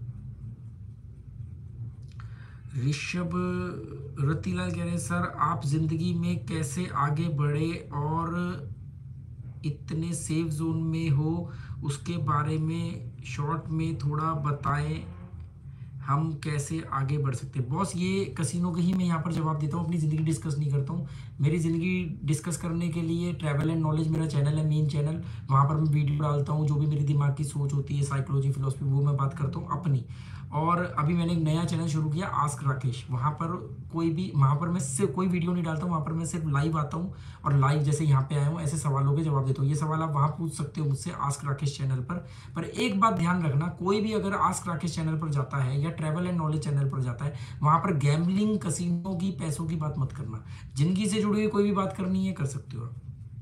ऋषभ रतिलाल कह रहे हैं, सर आप जिंदगी में कैसे आगे बढ़े और इतने सेफ जोन में हो, उसके बारे में शॉर्ट में थोड़ा बताएं, हम कैसे आगे बढ़ सकते हैं। बॉस ये कसिनो के ही मैं यहाँ पर जवाब देता हूँ, अपनी ज़िंदगी डिस्कस नहीं करता हूँ। मेरी ज़िंदगी डिस्कस करने के लिए ट्रैवल एंड नॉलेज मेरा चैनल है, मेन चैनल। वहाँ पर मैं वीडियो डालता हूँ, जो भी मेरी दिमाग की सोच होती है, साइकोलॉजी, फिलोसफी, वो मैं बात करता हूँ अपनी। और अभी मैंने एक नया चैनल शुरू किया, आस्क राकेश। वहाँ पर वहाँ पर मैं सिर्फ कोई वीडियो नहीं डालता हूँ, वहाँ पर मैं सिर्फ लाइव आता हूँ और लाइव जैसे यहाँ पे आया हूँ ऐसे सवालों के जवाब देता हूँ। ये सवाल आप वहाँ पूछ सकते हो मुझसे, आस्क राकेश चैनल पर एक बात ध्यान रखना, कोई भी अगर आस्क राकेश चैनल पर जाता है या ट्रैवल एंड नॉलेज चैनल पर जाता है, वहाँ पर गैम्बलिंग, कसिनो की, पैसों की बात मत करना। जिंदगी से जुड़ी हुई कोई भी बात करनी है, कर सकते हो आप।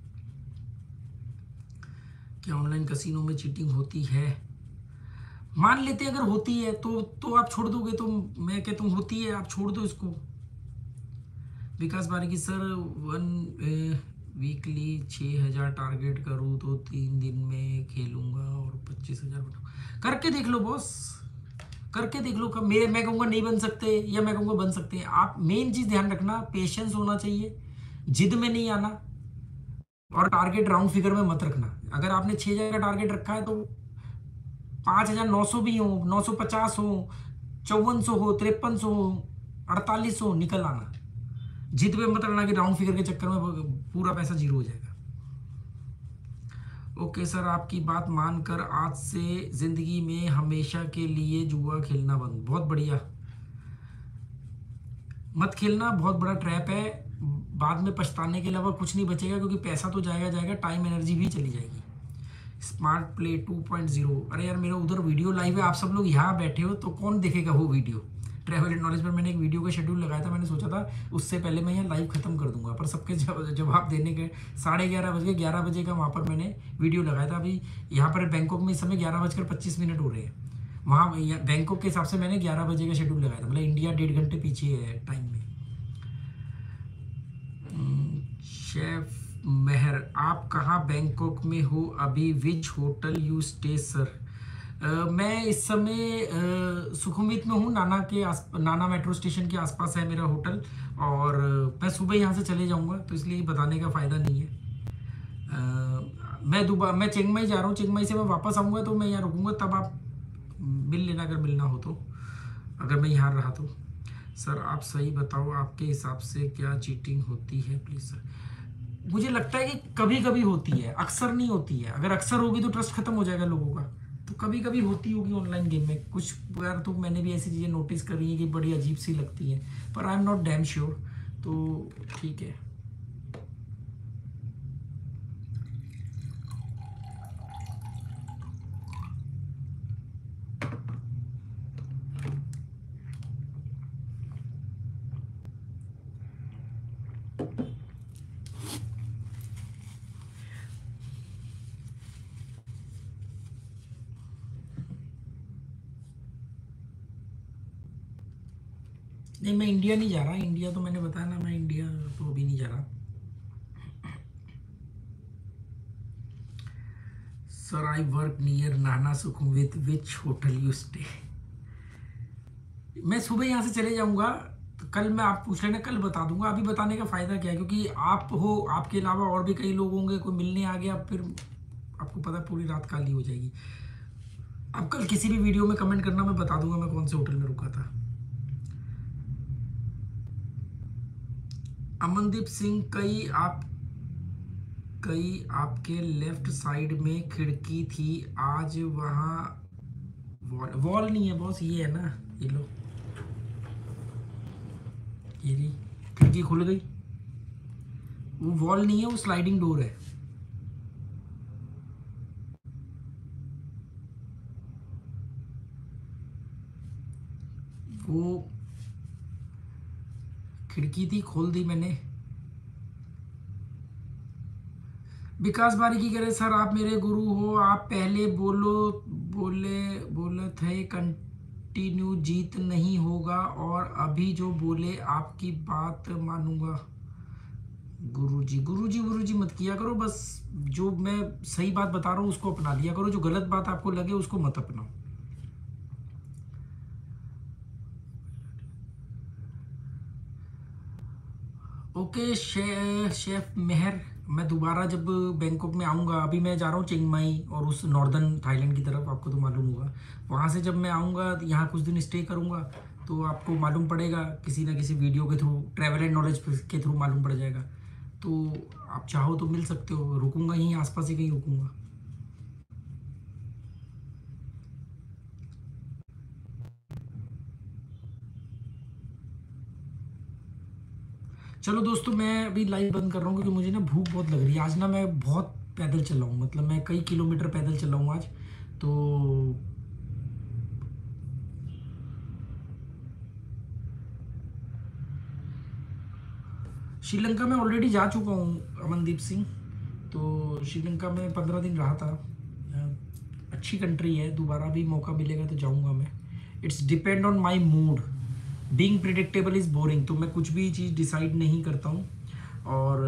क्या ऑनलाइन कसिनो में चीटिंग होती है? मान लेते हैं अगर होती है तो आप छोड़ दोगे? तो मैं कहता हूँ होती है, आप छोड़ दो इसको। विकास बारीकी, सर वन वीकली 6,000 टारगेट करूँ तो 3 दिन में खेलूंगा और 25,000 करके देख लो बॉस, करके देख लो। कब मैं कहूँगा नहीं बन सकते या मैं कहूँगा बन सकते हैं। आप मेन चीज़ ध्यान रखना, पेशेंस होना चाहिए, जिद में नहीं आना, और टारगेट राउंड फिगर में मत रखना। अगर आपने 6,000 का टारगेट रखा है तो 5,900 भी हो, 950 हो, 5400 हो, 5300 हो, 4800 निकल आना। जिद पे मत रहना कि राउंड फिगर के चक्कर में पूरा पैसा जीरो हो जाएगा। ओके सर, आपकी बात मानकर आज से जिंदगी में हमेशा के लिए जुआ खेलना बंद। बहुत बढ़िया, मत खेलना, बहुत बड़ा ट्रैप है। बाद में पछताने के अलावा कुछ नहीं बचेगा, क्योंकि पैसा तो जाएगा जाएगा, टाइम एनर्जी भी चली जाएगी। स्मार्ट प्ले 2.0, अरे यार मेरा उधर वीडियो लाइव है, आप सब लोग यहाँ बैठे हो तो कौन देखेगा वो वीडियो? ट्रैवल एंड नॉलेज पर मैंने एक वीडियो का शेड्यूल लगाया था, मैंने सोचा था उससे पहले मैं यहाँ लाइव खत्म कर दूंगा, पर सबके जवाब देने के 11:30 बजे, 11 बजे का वहाँ पर मैंने वीडियो लगाया था। अभी यहाँ पर बैंकॉक में इस समय 11:25 हो रहे हैं, वहाँ बैंकॉक के हिसाब से मैंने 11 बजे का शेड्यूल लगाया था, मतलब इंडिया 1.5 घंटे पीछे है टाइम में। शेफ मेहर, आप कहाँ बैंकॉक में हो अभी? Which hotel you stay sir? मैं इस समय सुखुमवित में हूँ, नाना मेट्रो स्टेशन के आसपास है मेरा होटल, और मैं सुबह यहाँ से चले जाऊँगा, तो इसलिए बताने का फ़ायदा नहीं है। मैं चिंगमाई जा रहा हूँ, चिंगमाई से मैं वापस आऊँगा तो मैं यहाँ रुकूँगा, तब आप मिल लेना अगर मिलना हो तो, अगर मैं यहाँ रहा तो। सर आप सही बताओ, आपके हिसाब से क्या चीटिंग होती है प्लीज़ सर? मुझे लगता है कि कभी कभी होती है, अक्सर नहीं होती है। अगर अक्सर होगी तो ट्रस्ट खत्म हो जाएगा लोगों का, तो कभी कभी होती होगी ऑनलाइन गेम में कुछ यार। तो मैंने भी ऐसी चीज़ें नोटिस करी है कि बड़ी अजीब सी लगती हैं, पर I am not damn sure, तो ठीक है। नहीं, मैं इंडिया नहीं जा रहा, इंडिया तो मैंने बताया ना, मैं इंडिया तो अभी नहीं जा रहा। Sir I work near Nana Sukhumvit, which hotel you stay? मैं सुबह यहाँ से चले जाऊँगा, तो कल मैं, आप पूछ लेना, कल बता दूंगा। अभी बताने का फ़ायदा क्या है, क्योंकि आप हो, आपके अलावा और भी कई लोग होंगे, कोई मिलने आ गया, फिर आपको पता पूरी रात काली हो जाएगी। अब कल किसी भी वीडियो में कमेंट करना, मैं बता दूंगा मैं कौन से होटल में रुका था। अमनदीप सिंह, कई आपके लेफ्ट साइड में खिड़की थी, आज वहाँ वॉल नहीं है बॉस, ये है ना, ये लो, ये जी खिड़की खुल गई। वो वॉल नहीं है, वो स्लाइडिंग डोर है। वो खिड़की थी, खोल दी मैंने। विकास बारीकी कह रहे सर आप मेरे गुरु हो, आप पहले बोले बोले थे कंटिन्यू जीत नहीं होगा, और अभी जो बोले आपकी बात मानूंगा। गुरुजी गुरुजी गुरुजी मत किया करो, बस जो मैं सही बात बता रहा हूँ उसको अपना लिया करो, जो गलत बात आपको लगे उसको मत अपनाओ। ओके शेफ मेहर, मैं दोबारा जब बैंकॉक में आऊँगा, अभी मैं जा रहा हूँ चिंग माई और उस नॉर्दर्न थाईलैंड की तरफ, आपको तो मालूम होगा। वहाँ से जब मैं आऊँगा यहाँ कुछ दिन स्टे करूँगा, तो आपको मालूम पड़ेगा किसी ना किसी वीडियो के थ्रू, ट्रैवल एंड नॉलेज के थ्रू मालूम पड़ जाएगा। तो आप चाहो तो मिल सकते हो, रुकूंगा यहीं आसपास ही कहीं रुकूंगा। चलो दोस्तों, मैं अभी लाइव बंद कर रहा हूँ क्योंकि मुझे ना भूख बहुत लग रही है। आज ना मैं बहुत पैदल चला हूँ, मतलब मैं कई किलोमीटर पैदल चला हूँ आज। तो श्रीलंका में ऑलरेडी जा चुका हूँ अमनदीप सिंह। तो श्रीलंका में 15 दिन रहा था। अच्छी कंट्री है, दोबारा भी मौका मिलेगा तो जाऊँगा मैं। It's depend on my mood, being predictable is boring. तो मैं कुछ भी चीज़ डिसाइड नहीं करता हूँ। और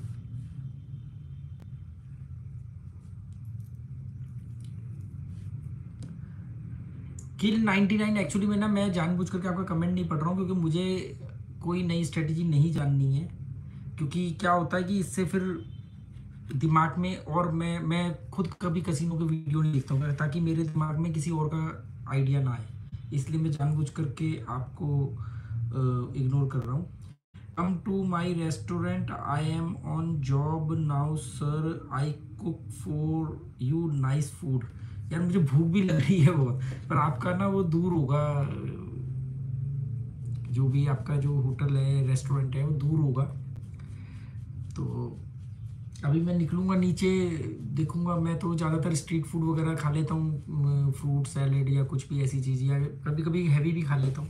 किल 99 एक्चुअली में ना, मैं जानबूझ करके आपका कमेंट नहीं पढ़ रहा हूँ क्योंकि मुझे कोई नई स्ट्रेटजी नहीं जाननी है। क्योंकि क्या होता है कि इससे फिर दिमाग में, और मैं खुद कभी कसिनो के वीडियो नहीं देखता हूँ ताकि मेरे दिमाग में किसी और का आइडिया ना आए, इसलिए मैं जानबूझ करके आपको इग्नोर कर रहा हूँ। Come to my restaurant, I am on job now sir, I cook for you nice food. यार मुझे भूख भी लग रही है बहुत, पर आपका ना वो दूर होगा, जो भी आपका जो होटल है रेस्टोरेंट है वो दूर होगा। तो अभी मैं निकलूँगा नीचे, देखूँगा। मैं तो ज़्यादातर स्ट्रीट फूड वगैरह खा लेता हूँ, फ्रूट सैलेड या कुछ भी ऐसी चीज़, या कभी कभी हैवी भी खा लेता हूँ।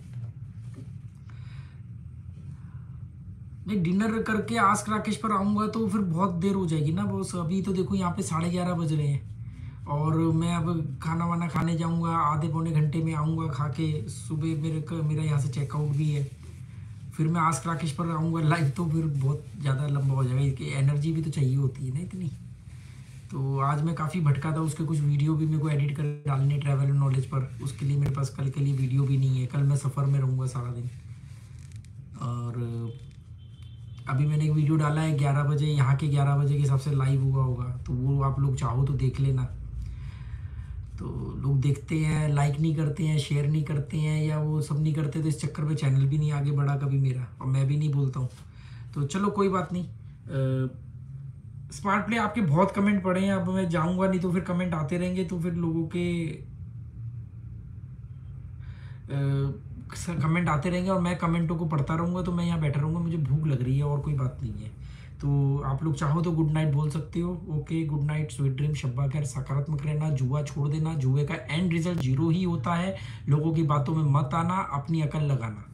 नहीं, डिनर करके आस्क राकेश पर आऊँगा तो फिर बहुत देर हो जाएगी ना बॉस। अभी तो देखो यहाँ पे 11:30 बज रहे हैं, और मैं अब खाना वाना खाने जाऊँगा, आधे पौने घंटे में आऊँगा खा के। सुबह मेरा यहाँ से चेकआउट भी है, फिर मैं आस्क राकेश पर आऊँगा लाइव, तो फिर बहुत ज़्यादा लंबा हो जाएगा। इसकी एनर्जी भी तो चाहिए होती है ना इतनी। तो आज मैं काफ़ी भटका था, उसके कुछ वीडियो भी मेरे को एडिट कर डालने ट्रैवल नॉलेज पर, उसके लिए मेरे पास कल के लिए वीडियो भी नहीं है। कल मैं सफ़र में रहूँगा सारा दिन। और अभी मैंने एक वीडियो डाला है 11 बजे, यहाँ के 11 बजे के हिसाब से लाइव हुआ होगा, तो वो आप लोग चाहो तो देख लेना। तो लोग देखते हैं, लाइक नहीं करते हैं, शेयर नहीं करते हैं, या वो सब नहीं करते, तो इस चक्कर में चैनल भी नहीं आगे बढ़ा कभी मेरा, और मैं भी नहीं बोलता हूँ। तो चलो कोई बात नहीं। स्मार्ट प्ले आपके बहुत कमेंट पड़े हैं, अब मैं जाऊँगा नहीं तो फिर कमेंट आते रहेंगे, तो फिर लोगों के कमेंट आते रहेंगे और मैं कमेंटों को पढ़ता रहूँगा, तो मैं यहाँ बैठा रहूँगा। मुझे भूख लग रही है और कोई बात नहीं है। तो आप लोग चाहो तो गुड नाइट बोल सकते हो। Okay, good night, sweet dream, शब्बा खैर, सकारात्मक रहना, जुआ छोड़ देना, जुए का एंड रिजल्ट 0 ही होता है, लोगों की बातों में मत आना, अपनी अकल लगाना।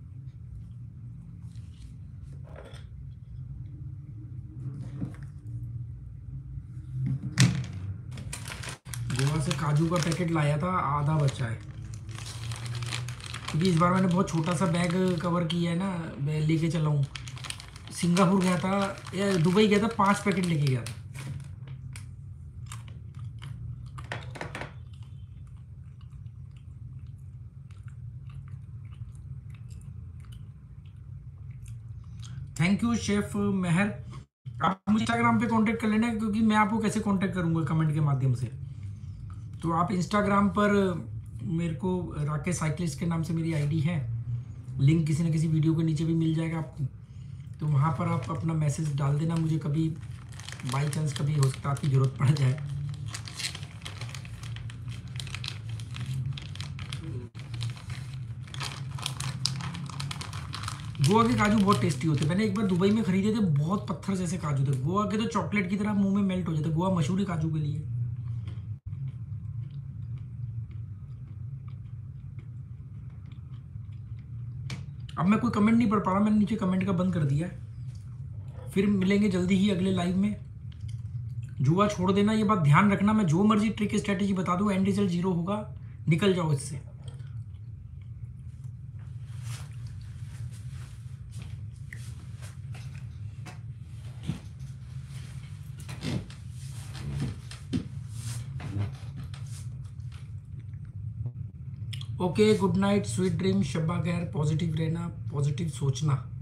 गोवा से काजू का पैकेट लाया था, आधा बचा है, क्योंकि इस बार मैंने बहुत छोटा सा बैग कवर किया है ना, मैं लेके चला हूँ। सिंगापुर गया था या दुबई गया था, 5 पैकेट लेके गया था। Thank you chef Mehar. आप मुझे इंस्टाग्राम पे कांटेक्ट कर लेना, क्योंकि मैं आपको कैसे कांटेक्ट करूंगा कमेंट के माध्यम से। तो आप इंस्टाग्राम पर मेरे को, राकेश साइकिलिस्ट के नाम से मेरी आईडी है, लिंक किसी न किसी वीडियो के नीचे भी मिल जाएगा आपको। तो वहाँ पर आप अपना मैसेज डाल देना मुझे, कभी बाई चांस कभी हो सकता है आपकी ज़रूरत पड़ जाए। गोवा के काजू बहुत टेस्टी होते हैं। मैंने एक बार दुबई में खरीदे थे, बहुत पत्थर जैसे काजू थे। गोवा के तो चॉकलेट की तरह मुंह में मेल्ट हो जाते। गोवा मशहूर है काजू के लिए। अब मैं कोई कमेंट नहीं पढ़ पा रहा, मैंने नीचे कमेंट का बंद कर दिया है। फिर मिलेंगे जल्दी ही अगले लाइव में। जुआ छोड़ देना, ये बात ध्यान रखना। मैं जो मर्जी ट्रिक स्ट्रेटेजी बता दूं, एंड रिजल्ट जीरो होगा, निकल जाओ इससे। Okay, good night, sweet dream, शब्बा खैर, पॉजिटिव रहना, पॉजिटिव सोचना।